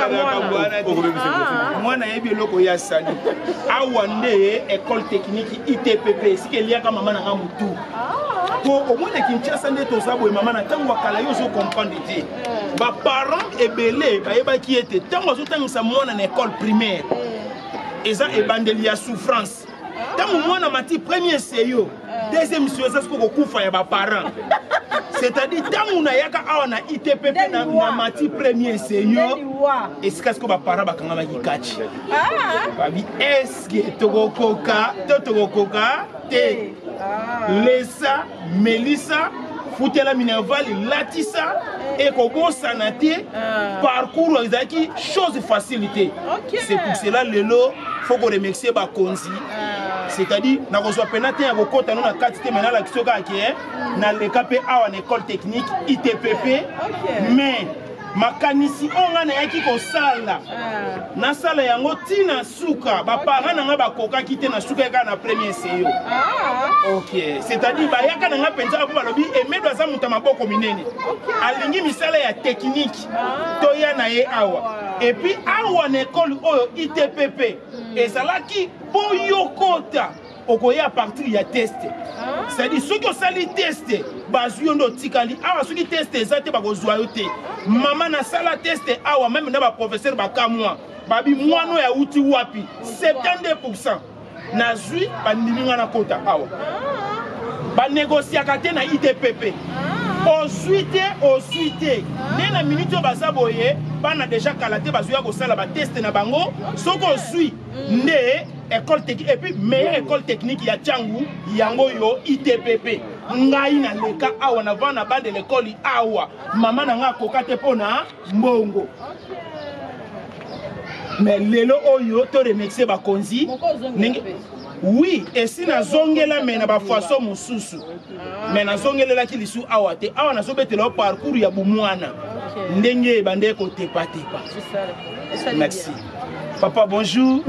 mwana yebi eloko ya sali awa nde école technique ITPP sike eliaka mama na nga mutu po omona Kinshasa nde toza boye mama na ntango akala yo ozokomprendre te baparent ebele bayebaki ete ntango azotangisa mwana na école primaire eza ebandeli ya souffrance ntango mwana mati premier seyo deuxième seyo eza siko kokufa ya baparent c'est-à-dire ntango nayaka awa na ITPP na mati premier seyo esika siko baparent bakangamaki kati babi eske tokokoka to tokokoka te lesa melisa futela minerval latisa ekobosana te parcours ezalaki chose facilité c'est pour cela lelo faut qu'on remercie bakonzi c'est-à-dire na kozwa pena te ya kokota no na kati te mena la kisoka ke na leka pe awa na école technique ITPP mais makanisi onga na yaki kosala na sala yango tina suka baparent nanga bakokaki te na suka yaka na premier seyo ok c'est-à-dire bayaka nanga penza po balobi emedo aza muta maboko minene alingi misala ya technique toya na ye awa et puis awa na école oyo ITPP ezalaki boyokota okoya à partir ya test c'est-à-dire ceux qui ont sali test bazwi ndo tikali awa ceux qui test ezate bakozwa yo te mama na sala test awa même na ba professeur bakamwa babi mwano ya uti wapi 72% nazwi bandiminga na kota awa ba négociaka te na ITPP osuite nde na minute oyo baza boye bana déjà kalate bazwi ya kosala bateste na bango soki ozwi nde école technique et puis meilleure école technique ya Tchangu yango yo ITPP ngai na leka awa na vana bande l'école awa mama na nga kokate pona mbongo mais lelo oyo to remercier bakonzi oui et si na zongela mais na ba façon mususu mais na zongelela ki lisu awa te awa na sobetela parcours ya bumwana ndenge bande ko tepa merci papa bonjour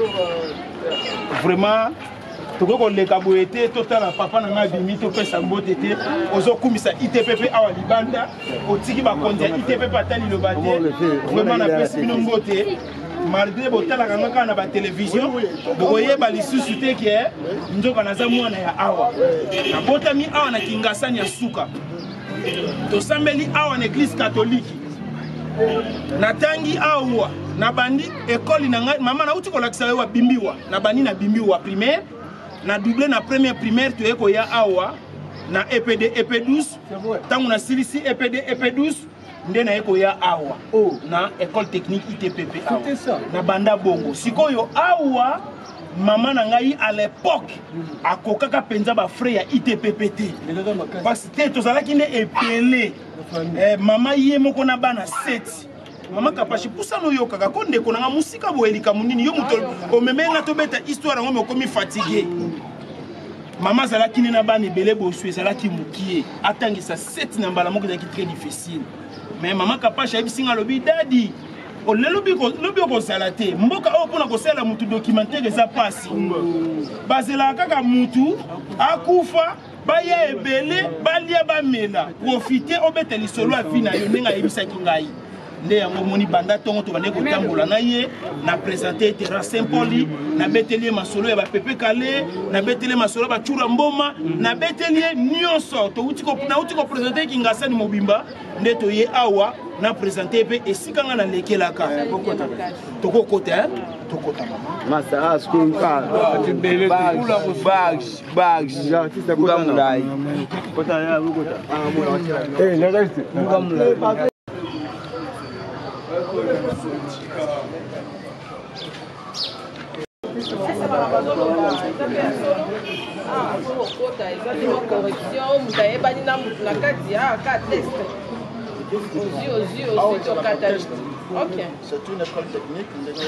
vraiment toko leka boete total papa na nga bimi to pesa mbote te ozokumisa ITPP awa libanda otiki ba kondia ITPP atali lo bate vraiment na pesa bino mbote malgré botala kanga na ba télévision boye ba lisusu te ke nzoka naza mwana ya awa na botami awa na Kingasani ya suka to sambeli awa na église catholique natangi awa na bandi école na mama na uti ko lakisa yo bimbiwa na bandi na bimbiwa primaire na doublé na première primaire to eko ya awa na EPD EP12 tangu na silisi EPD EP12 nde na eko ya awa na école technique ITPP awa na banda bongo sikoyo awa mama na ngai à l'époque akokaka penza ba frère ya ITPP te parce que tozalaki nde epele mama ye moko na bana 7 mama kapashi pusa no yokaka konde konanga musika boelika munini yo muto omemenga to beta histoire ngome komi fatigué mama zalaki na bana ebele bosu ezalaki mukie atangisa 7 na mbala moko ezalaki très difficile mais mama kapashi abisinga lobi dadi olelobi ko salate mboka o pona ko sala mutu documentaire eza pasi bazela kaka mutu akufa baya ebele balia bamela profiter obeteli solo afina yo nenga yebisaki ngai nde yango moni banda tongo to bande ko tambola na ye na présenter terrain Saint-Pauli na beteli masolo ya ba pepe kale na beteli masolo ba chura mboma na beteli nyonso to uti ko présenter Kingasani mobimba nde to ye awa na présenter pe esikanga na lekelaka toko kota masa asko nka bags kukamulai kota ya kota kukamulai c'est une école technique.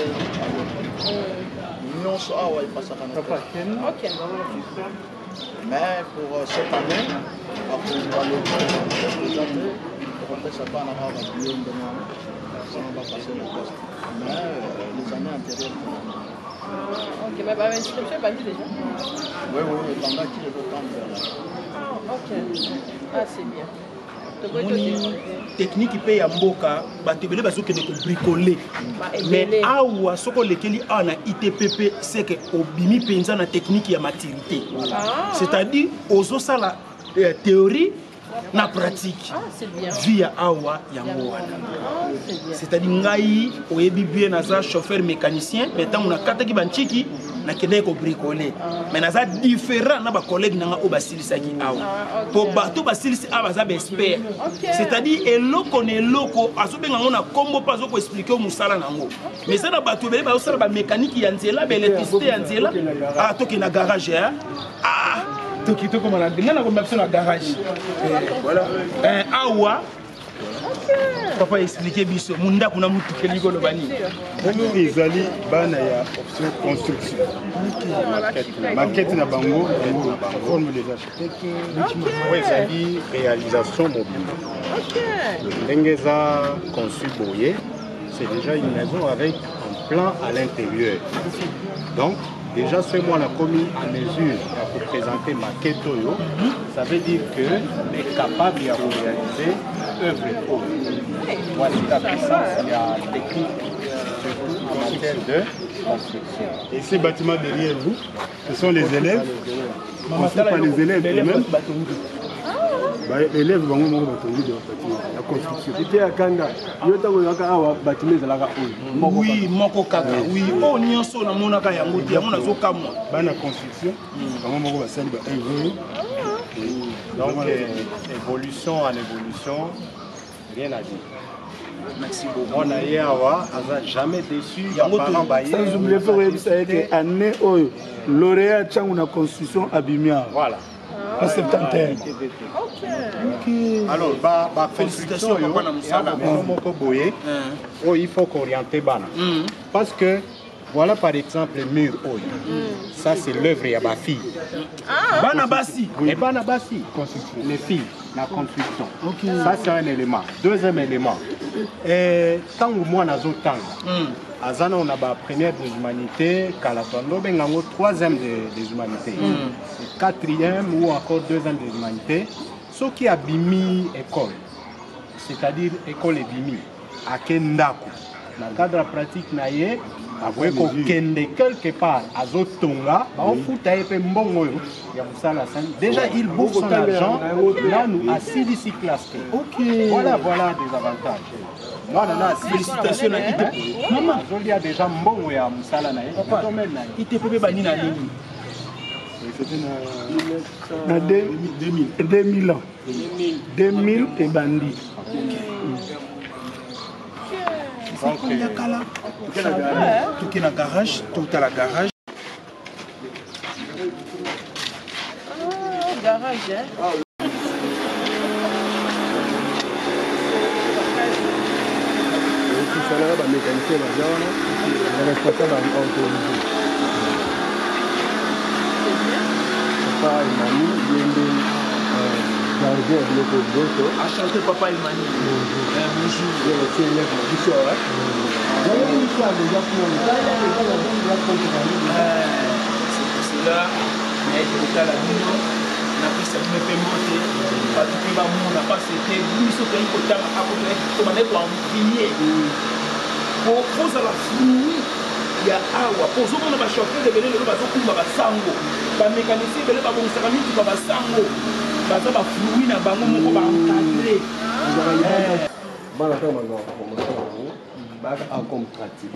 Mais pour cette année, on va le présenter. On peut s'attendre à avoir un billet de moi. Ça va passer le poste. Mais les années antérieures. Ok, mais bah, l'inscription est pas déjà. Oui, pendant qu'il est au temps. Ok. Ah, c'est bien. Technique pe ya mboka batebele bazokende ko bricoler mais awa soko lekeli ana ITPP c'est que obimi penza na technique ya maturité c'est-à-dire ozosala théorie na pratique via awa ya mwana c'est-à-dire ngai oyebi bien naza chauffeur mécanicien mais tant on a kataki banchiki na kende ko bricoler mais naza différent na ba collègue nanga o basilisaki awa po bato basilisi awa za expert c'est-à-dire eloko ne eloko azobenga ngona kombo pa zo ko expliquer o musala nango mais ça na bato bele ba osala ba mécanique ya nzela ba électricité ya nzela toki na garage toki to comme la ngana ko mapso na garage voilà awa papa expliquer biso munda kuna mutu keliko lo bani bongo ezali bana ya option construction maquette na bango forme des architectes oui ezali réalisation mobile ndenge za conçu boye c'est déjà une maison avec un plan à l'intérieur donc déjà ce mois la commis en mesure pour présenter maquette oyo ça veut dire que est capable de réaliser œuvre. Voici la puissance, il y a technique en matière de construction. Et ces bâtiments derrière vous, ce sont les élèves, construits par les élèves eux-mêmes. Élèves vont la construction. C'était à Kanga. Oui, moko kaka. Oui, on y a son amonaka yango dia mona zoka moi. Bana construction. Bango moko ba sali ba donc évolution en évolution, rien à dire. Merci beaucoup. On a eu à jamais déçu. Sans oublier que année lauréat Tchanguna construction à Bimia. Voilà. En 71. Alors, félicitations il faut qu'orienter Bana. Parce que, voilà par exemple le mur. Ça, c'est l'œuvre de ma fille. Bana Bassi. Et Bana Bassi. Les filles, la construction. Ça, c'est un élément. Deuxième élément. Tant que moi, Azana, on a la première des humanités, Kalatondo, on a troisième des humanités. Quatrième ou encore deuxième des humanités. Ce qui a bimi école, c'est-à-dire école et bimi, à Kendaku. Dans le cadre pratique, naïe, après qu'on kende quelque part à Zotonga, on fout à épée mbongo. Déjà, il bouffe son argent, là, nous, à 6 d'ici classe. Voilà des avantages. Moi, félicitations à ITPP. Maman, il y a déjà mbongo ya musala naïe. ITPP bani na nini? C'était en 2000 ans. 2000 et bandit. Il y a Kala. Tout est dans la garage. Tout à la garage. Garage, hein? Mécanicien, responsable en autorisé. Papa Imani, Enchanté Papa Imani. Bonjour. C'est pour cela, mais il y a la mignon. On a pris cette même montée. Parce que on n'a pas c'était lui ce qu'il faut faire à côté comme on est en vigné. Pour la fouille. Il y a awa pour ceux qui ont chauffeur de belé le bateau kumba basango ba mécanicien belé ba bon sera miti ba basango baza ba fluide na bango moko ba encadrer bana kama ngo ba comme pratique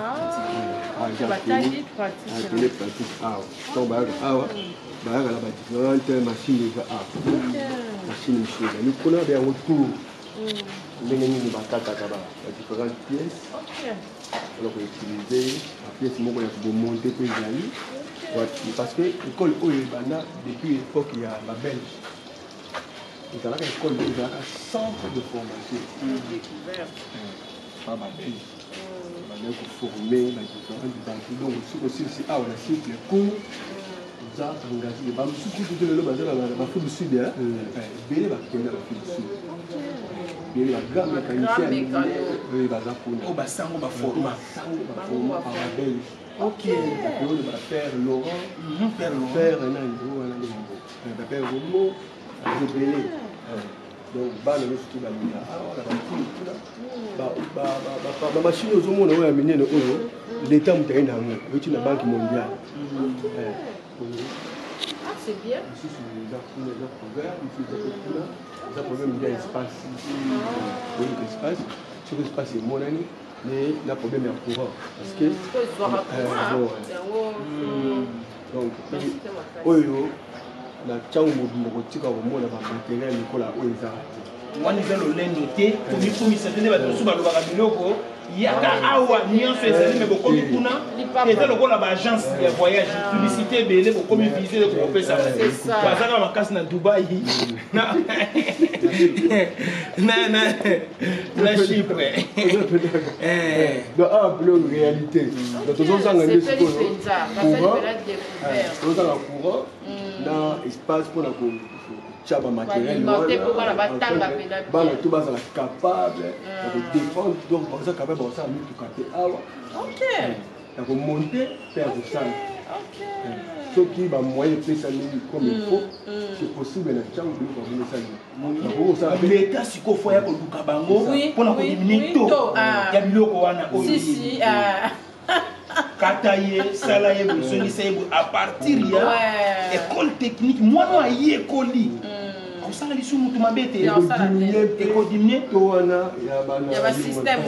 pratique donc ba la différentes machines machine nous connaissons bien autour les différentes pièces. Alors on utiliser la pièce pour monter pour les parce que l'école depuis l'époque il y a la Belge. Il y a l'école, il y a un centre de formation. Pas ma fille. On a formé donc aussi on a suivi les cours. On a engagé les femmes sous la foule du sud. Bien la foule du sud. Il y a un grand mécanicien. Oui, au bassin, on va former. À la Belge. Ok. On va faire Laurent. Faire Romo. À Zébélé. donc bana surtout balinga ba machine ozomona oyo ya minene oyo l'état mutaye nango euti na banque mondiale. C'est bien. Ici, c'est un problème d'espace. Oui, l'espace. Ce que l'espace est mon année, mais le problème est en courant. Parce que. Donc, oyo, la chambre de motika au monde, la matériel, Nicolas, oyo, moi, nous allons l'endoter. Comme il faut, il s'est donné à tout le monde. Il y a awa nyonso ezali mais bokomi kuna eza lokola ba agence ya voyage publicité belé bokomi visiter ko kopesa bazaka makasi na Dubai na Chypre dans une réalité dans tous les angles de courant dans espace pour la chaba matériel bana tout bas capable de défendre donc on est capable de ça nous tout capter OK donc monter faire ça OK ce qui va moyen faire ça comme il faut c'est possible na chambre pour venir ça l'état siko foya ko luka bango pona ko minito ya biloko wana si Kataye, Salaye, à partir de l'école technique, moi, je suis école. Comme ça, je suis école. Il y a un système.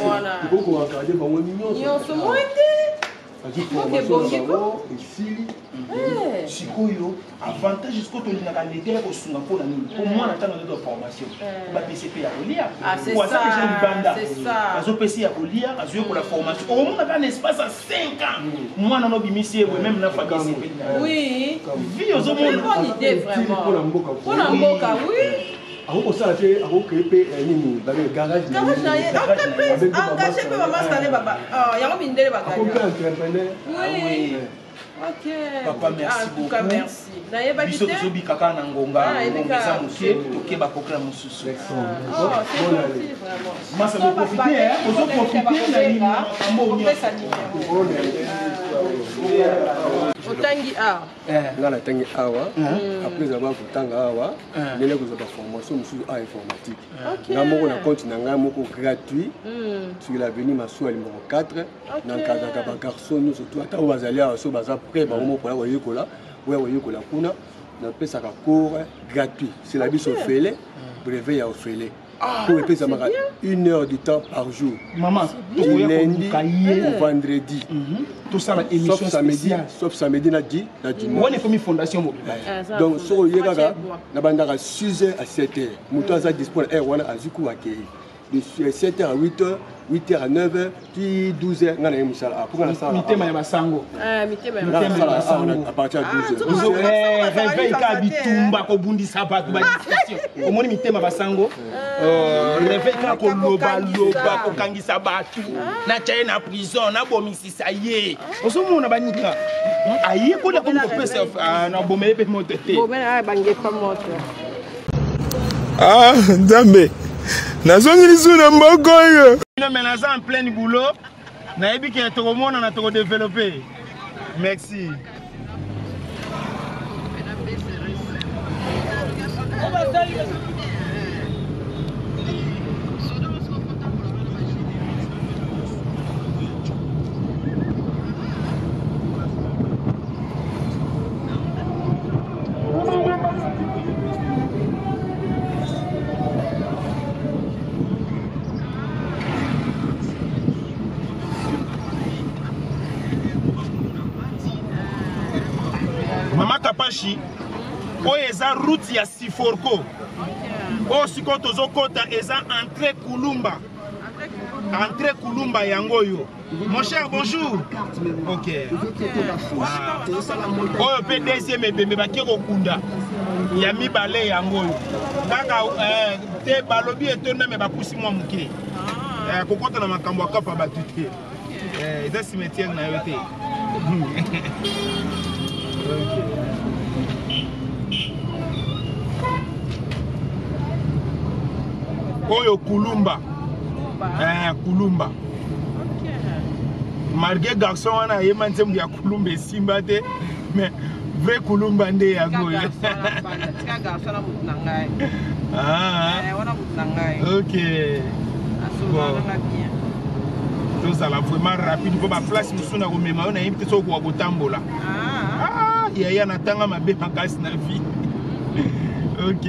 Sikoyo avantage jusqu'au to linga l'été ko sunga pona nini pour moi na tano de formation ba PCP ya kolia pour ça c'est ça azo PC ya kolia azo ko la formation au moins na un espace à 5 ans moi na no bimisi même na fa PCP oui vie aux hommes bonne idée vraiment pour la mboka oui ako ça fait ako créer nini ba garage engagé pe maman stane baba yango bindele baka ako entrepreneur oui OK. Papa, merci beaucoup. Merci. Naïba Biso zobi kaka na ngonga, ngongeza muke, toke ba kokela mususu. C'est gentil vraiment. Moi ça me profiter hein, ozo profiter na ni mambo nyonso. Otangi a. Ngala tangi awa. Après avoir kutanga awa, nele ko za formation mususu a informatique. Ngamo na compte na ngamo ko gratuit. Sur l'avenue Massoua numéro 4 dans Kazaka ba garçon surtout ata bazali awa so baza prêt ba mo pour yekola, yekola kuna na pesa ka cours gratuit. C'est la biso félé, brevet ya ofélé. Pour épée ça m'a 1 heure du temps par jour. Maman, lundi au vendredi. Tout ça la émission sauf samedi na dimanche. On est comme une fondation mobile. Donc so yega na bandaka 6h à 7h. Muto aza disponible wana azuku akei. De 7h à 8h, 8h à 9h, puis 12h, on a un moussala. Pourquoi on a ça? Mitema ya basango. Mitema ya basango. À partir de 12h. Vous aurez réveil ka bitumba ko bundisa batu ba discussion. Omoni mitema basango. Réveil ka ko loba ko kangisa batu. Na chaye na prison, na bomisisa ye. Osomona banika. Ayi ko la ko pesa na bomele pe motete. Bomele bange pa moto. Ah, Nzambe. Nazongi lisu na mboko yo. Mais naza en plein boulot. Nayebi ke to komona na to développer. Merci. Mama Kapashi, oyo eza route ya Siforko. Oyo siko tozokota eza entrée Kulumba. Entrée Kulumba yango yo. Mon cher, bonjour. OK. Oyo pe deuxième ebembe baki kokunda. Ya mibale yango yo. Kaka te balobi etonda me bakusi mwa muke. Kokota na makambo akapa batute. Eza cimetière na yo te. Oyo Kulumba. Kulumba. Malgré garçon wana yema nzembu ya Kulumba simba te, mais vrai Kulumba nde ya goye. wana mutangai. Ok. Bon. Nous allons vraiment rapide pour ma place nous sommes au même on a une petite au Tambola. Ah, il y a un tanga ma bé makasi na vie. Ok.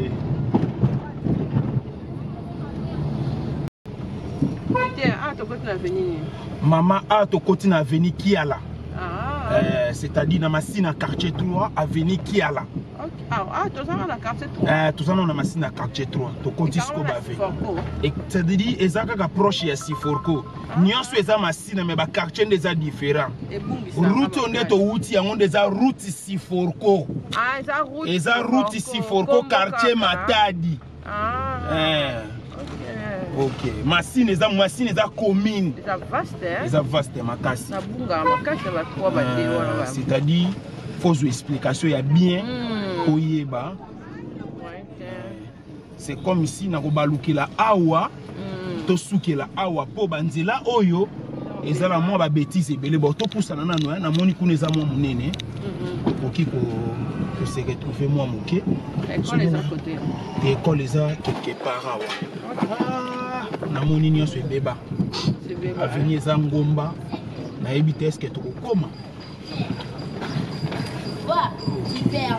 Maman a to côté na avenue Kiala. C'est-à-dire dans ma sina quartier 3 avenue Kiala. Ah, tout ça dans quartier 3. Tout ça dans ma sina quartier 3. To côté sko bavé. Et c'est-à-dire ezaka proche ya Siforko. Nyonso eza masina mais ba quartier déjà différent. Route on est au outil yango déjà route Siforko. Ah, eza route Siforko quartier Matadi. Ok. Machine eza commune. Eza vaste makasi. C'est-à-dire faut une explication il y a bien oyeba. C'est comme ici na kobalukela awa to sukela awa po banzela oyo ezala mwa ba bêtise ebele bo to pusana nano na moni kuna eza mwa munene. Oki ko se retrouver moi moké. École les a quelque part awa. Na moni nyonso ebeba. Avenue eza ngomba na ebite eske to kokoma. Super.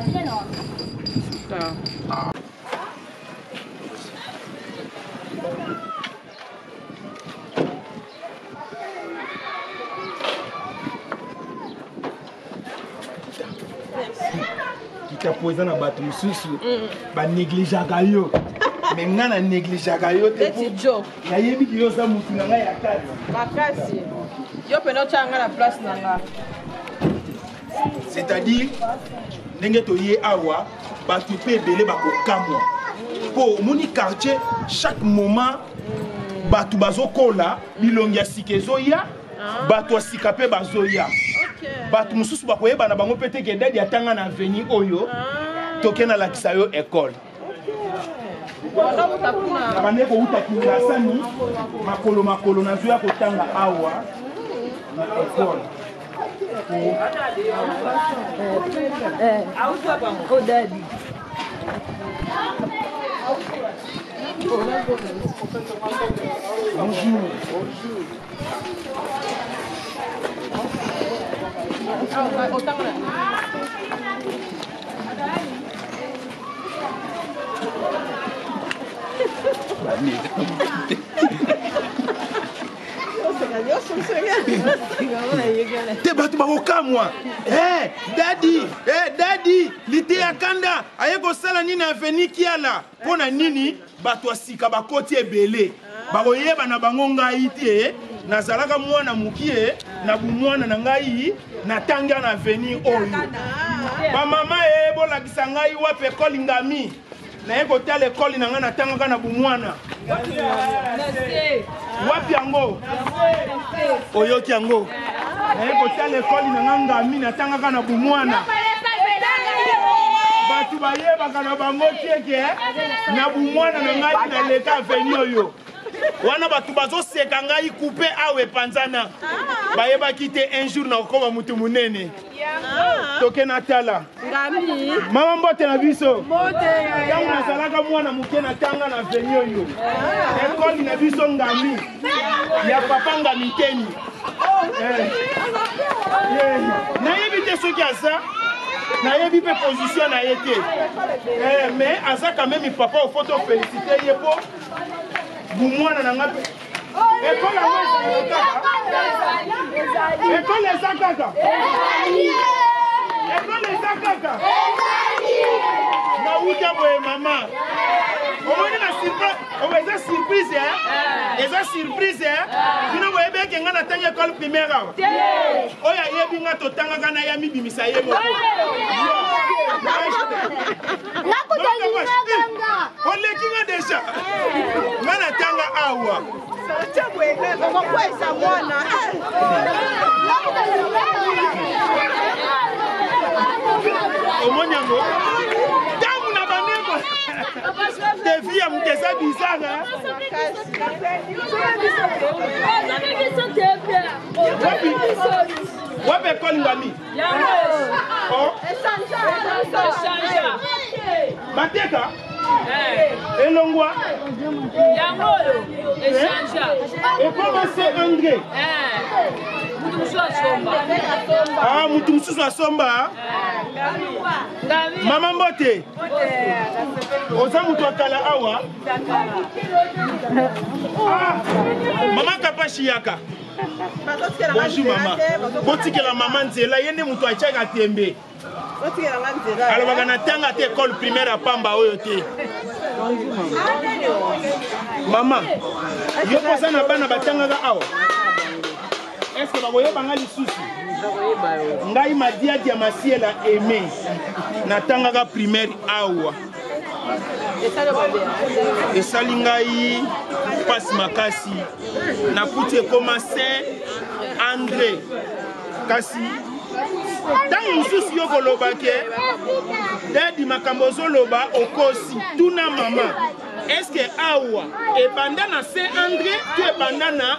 Poser na bato mususu ba négligeaka yo mais nga na négligeaka yo te jo na yebi ki yo za mutu na nga ya kazi makasi yo peno changa na place na nga c'est-à-dire ndenge to ye awa bato pe belé ba kokamwa po moni quartier chaque moment bato bazokola bilongi ya sikezo ya bato asika pe bazoya bato mususu bakoyeba na bango pete ke dadi atanga na avenue oyo tokena lakisa yo école abane ko uta kingasani makolo na zuya kotanga awa na école bonjour. Te batu bakokamwa dadi lite ya kanda aye kosala nini avenue Kiala mpona nini bato asika bakoti ebele bakoyeba na bango ngai te nazalaka mwana mukie na bumwana na ngai natanga na avenue oyo bamama bolakisa ngai wape ekole ngami naye kotala ekole na ngai natangaka na bumwana wapi yango oyoki yango naye kotala ekole na ngai ngami natangaka na bumwana batu bayebaka na bango tieke na bumwana na ngai na leta avenue oyo wana batu bazoseka ngai coupe awe panzana bayebaki te un jour na okoma mutu munene toke na tala mama mbote na biso yango nazalaka mwana muke na tanga na avenue oyo ekoli na biso ngami ya papa ngami teni nayebi te soki aza nayebi pe position na ye te mais aza quand même papa au photo féliciter ye po bumwana na ngape ekole eza kaka na uta boye mama omoni na surprise eza surprise eza surprise bino boyebeke nga natanga ekole primaire awa oyo ayebi nga totangaka na ya mibimisa ye moko oleki nga deja nga natanga awa omoni yango ntango na baneko devi ya moto eza bizarre wapi ekole ngami bateka elongwa Yangolo, échange. Et comment c'est André? Ah, Moutoumsou Somba. Maman Bote. Oza Moutouakala Awa. Maman Kapachiyaka. Bonjour maman. Botike la maman Nzela, yende Moutouachaka Tembe. Alors, on a été à l'école primaire à Pamba. Maman, je pense à la batanga. Est-ce que vous voyez les soucis? Ngai Madia Diamasiela aimé. Natanga primaire awa. Et Salingai passe makasi. Nakuti commencé André Kasi. Tant mususu yo kolobake dadi makambo zoloba okosi tuna mama est-ce que awa e bandana c'est André tu e bandana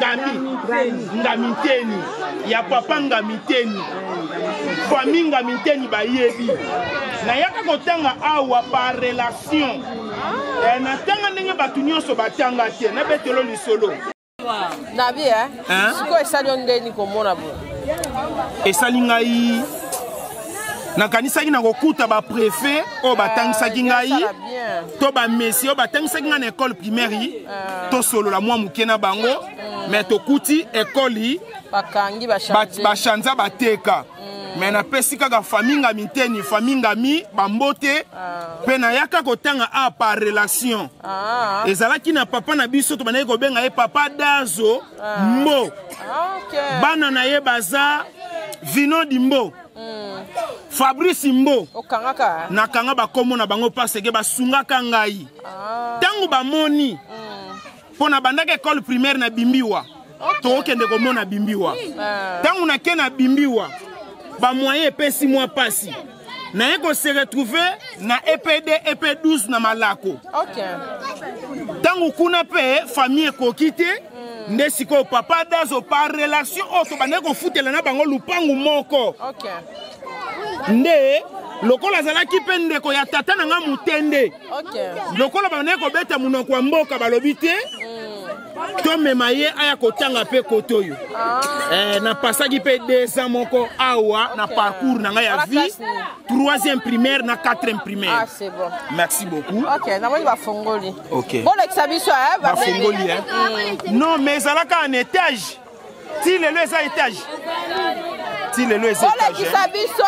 ngami teni ya papa ngami teni famille ngami teni ba yebi na yaka kotanga awa par relation na tanga ndenge batu nyonso batanga te na betelo lisolo Nabi siko esali ndeni komona bo esali ngai nakanisaki na kokuta ba préfet o batangisaki ngai to ba messi o batangisaki ngai na école primaire to solo la mwa muke na bango mais to kuti école bakangi ba chanza bateka mais na pesi kaka famille ngami teni famille ngami bambote pe na yaka kotanga a par relation ezalaki na papa na biso to banayi kobenga ye papa Dazo Mbo bana na ye baza Vino Dimbo Fabrice Mbo nakanga bakomo na bango parce que basungaka ngai tango bamoni pona bandaka école primaire na Bimbiwa to okende komona Bimbiwa tango na ke na Bimbiwa ba moyen epesi moi pasi na yeko se retrouver na EPD EP12 na Malako tango kuna pe famille kokite nde siko papa Dazo par relation oto baneko futela na bango lupangu moko nde lokola zalaki pe ndeko ya tata na nga mutende lokola baneko beta munoko wa mboka balobi te to memaye aya kotanga pe kotoyo na pasaki pe 2 ans moko awa na parcours na nga ya vie 3e primaire na 4e primaire. Ah c'est bon. Merci beaucoup. OK, na moi va fongoli. OK. Bon l'exabiso va fongoli Non mais zalaka en étage. Ti le étage. Ti le étage. Bon l'exabiso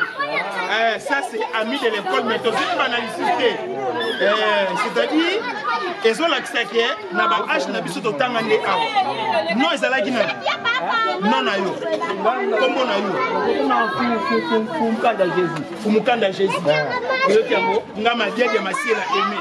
Ça c'est ami de l'école, mais c'est-à-dire ezolakisa ke na ba age na biso totanga nde awa non ezalaki na non na yo kombo na yo Fumukanda Jésus yoki yango ngama diede masiela aimé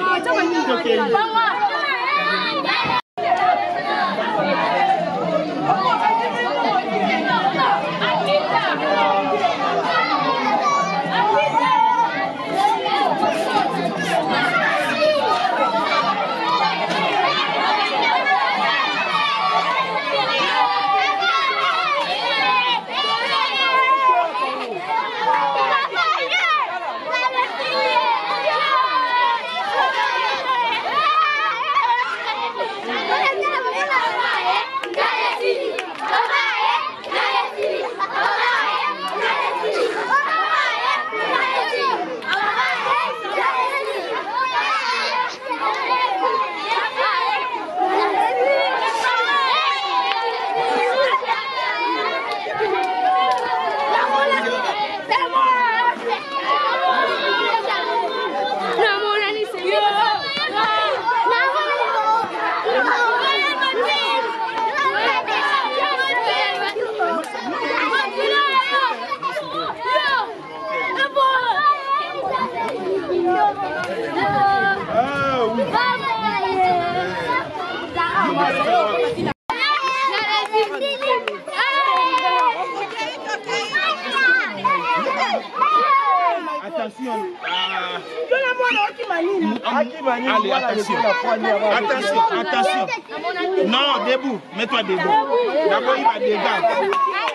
Attention. Non, debout. Mets-toi debout. D'abord, il va dégager.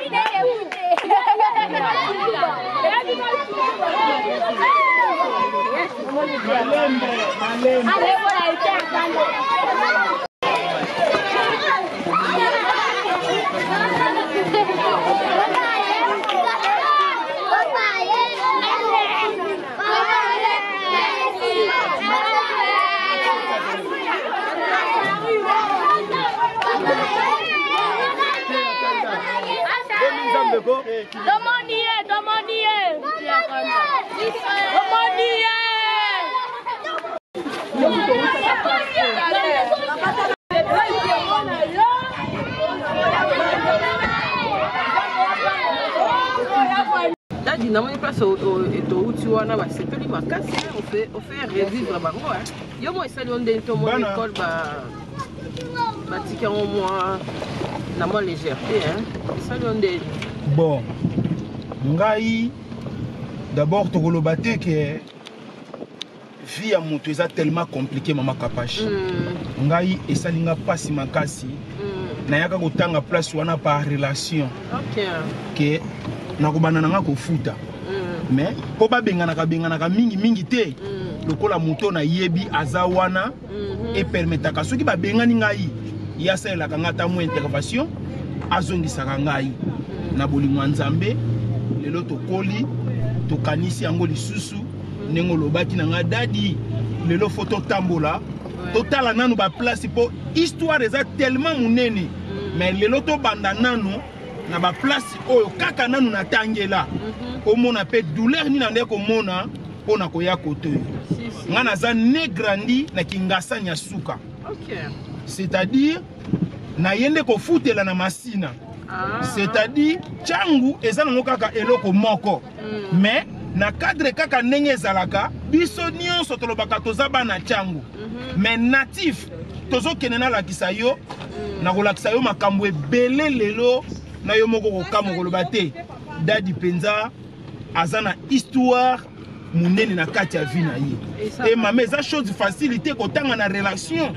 Namoni place au Tuana, c'est que les vacances, on fait revivre là-bas. Yo moi ça donne des tombes école bah ticket en moi na moi légèreté hein. Ça donne des bon. Ngai d'abord to kolobate que vie à moto est tellement compliqué mama Kapashi. Ngai esalinga pasi makasi. Na yaka kotanga place wana par relation. OK. Que nakobana nanga kofuta mais po ba bengana ka mingi te lokola moto na yebi azawana et permetaka soki ba bengani ngai ya sala kanga ta mo intervention azongisa ngai na bolingo nzambe lelo tokoli tokanisi yango lisusu nengo lobaki na nga dadi lelo photo tambola totala nanu ba place po histoire eza tellement munene mais lelo to banda nanu na ba place oyo kaka nanu na tangela omona pe douleur ni na ndeko mona pona koya koto nga naza ne grandi na kingasa nya suka c'est-à-dire na yende ko futela na masina c'est-à-dire changu ezana kaka eloko moko mais na cadre kaka ndenge ezalaka biso nyonso tolobaka tozaba na changu mais natif tozokene na lakisa yo na kolakisa yo makambo ebele lelo na yo moko kokamo koloba te dadi penza azana histoire munene na kati ya vie na ye et mama eza chose facilité kotanga na relation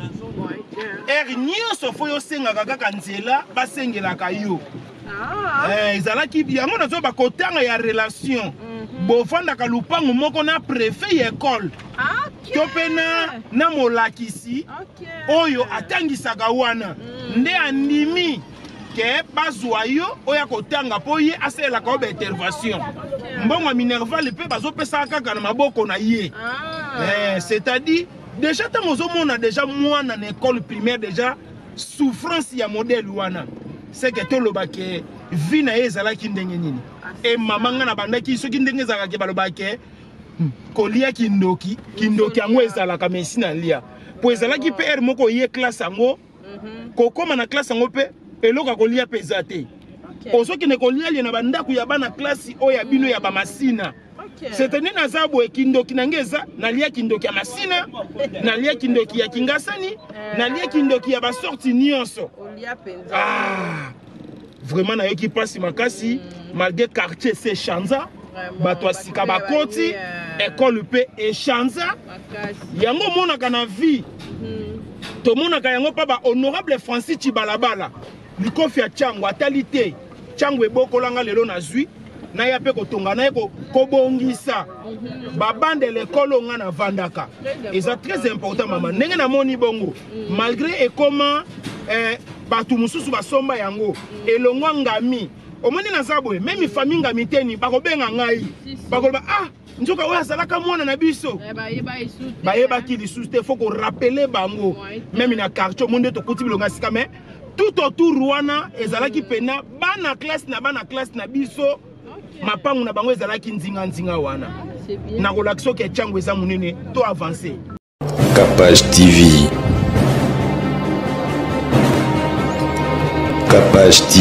nyonso fo yo sengaka kaka nzela basengelaka yo ezalaki yango nazo bakotanga ya relation bofandaka lupango moko na préfet ya école to pena na molakisi oyo atangisaka wana nde andimi ke bazwa yo oya kotanga po ye aselaka oba intervention mbongo minerval pe bazopesa kaka na maboko na ye c'est-à-dire déjà tango ozomona déjà mwana na école primaire déjà souffrance ya modèle wana c'est que toloba ke vie na ye ezalaki ndenge nini et mama nga na bandaki soki ndenge ezalaka ke baloba ke kolia kindoki yango ezalaka mesi na lia po ezalaki pe ere moko ye classe yango kokoma na classe yango pe eloko kolia peza te ozokende kolia lie na bandako ya bana classe oyo ya bino ya bamasina c'est-à-dire naza boye kindoki nange eza nalia kindoki ya masina nalia kindoki ya kingasani nalia kindoki ya basorti nyonso vraiment nayoki pasi makasi malgré quartier c'est Chanza bato asika bakoti école pe echanza yango monaka na vie tomonaka yango pa ba honorable Francis Chibalabala likofi ya Tchango atali te Tchango ebokolanga lelo na zwi na ya pe kotonga na ko kobongisa babande l'école nga na vandaka et c'est très important mama ndenge na moni bongo malgré ekoma batu mususu basomba yango elongwa ngami omoni na zabwe même famille ngami teni bakobenga ngai bakoloba nzoka oya salaka mwana na biso bayebaki lisusu te faut ko rappeler bango même na quartier monde to kuti bilonga sika mais tout autour wana ezalaki pena bana classe na biso mapangu na bango ezalaki nzinga wana na kolakso ke Tchango eza munene to avancer Capage TV. Capage TV.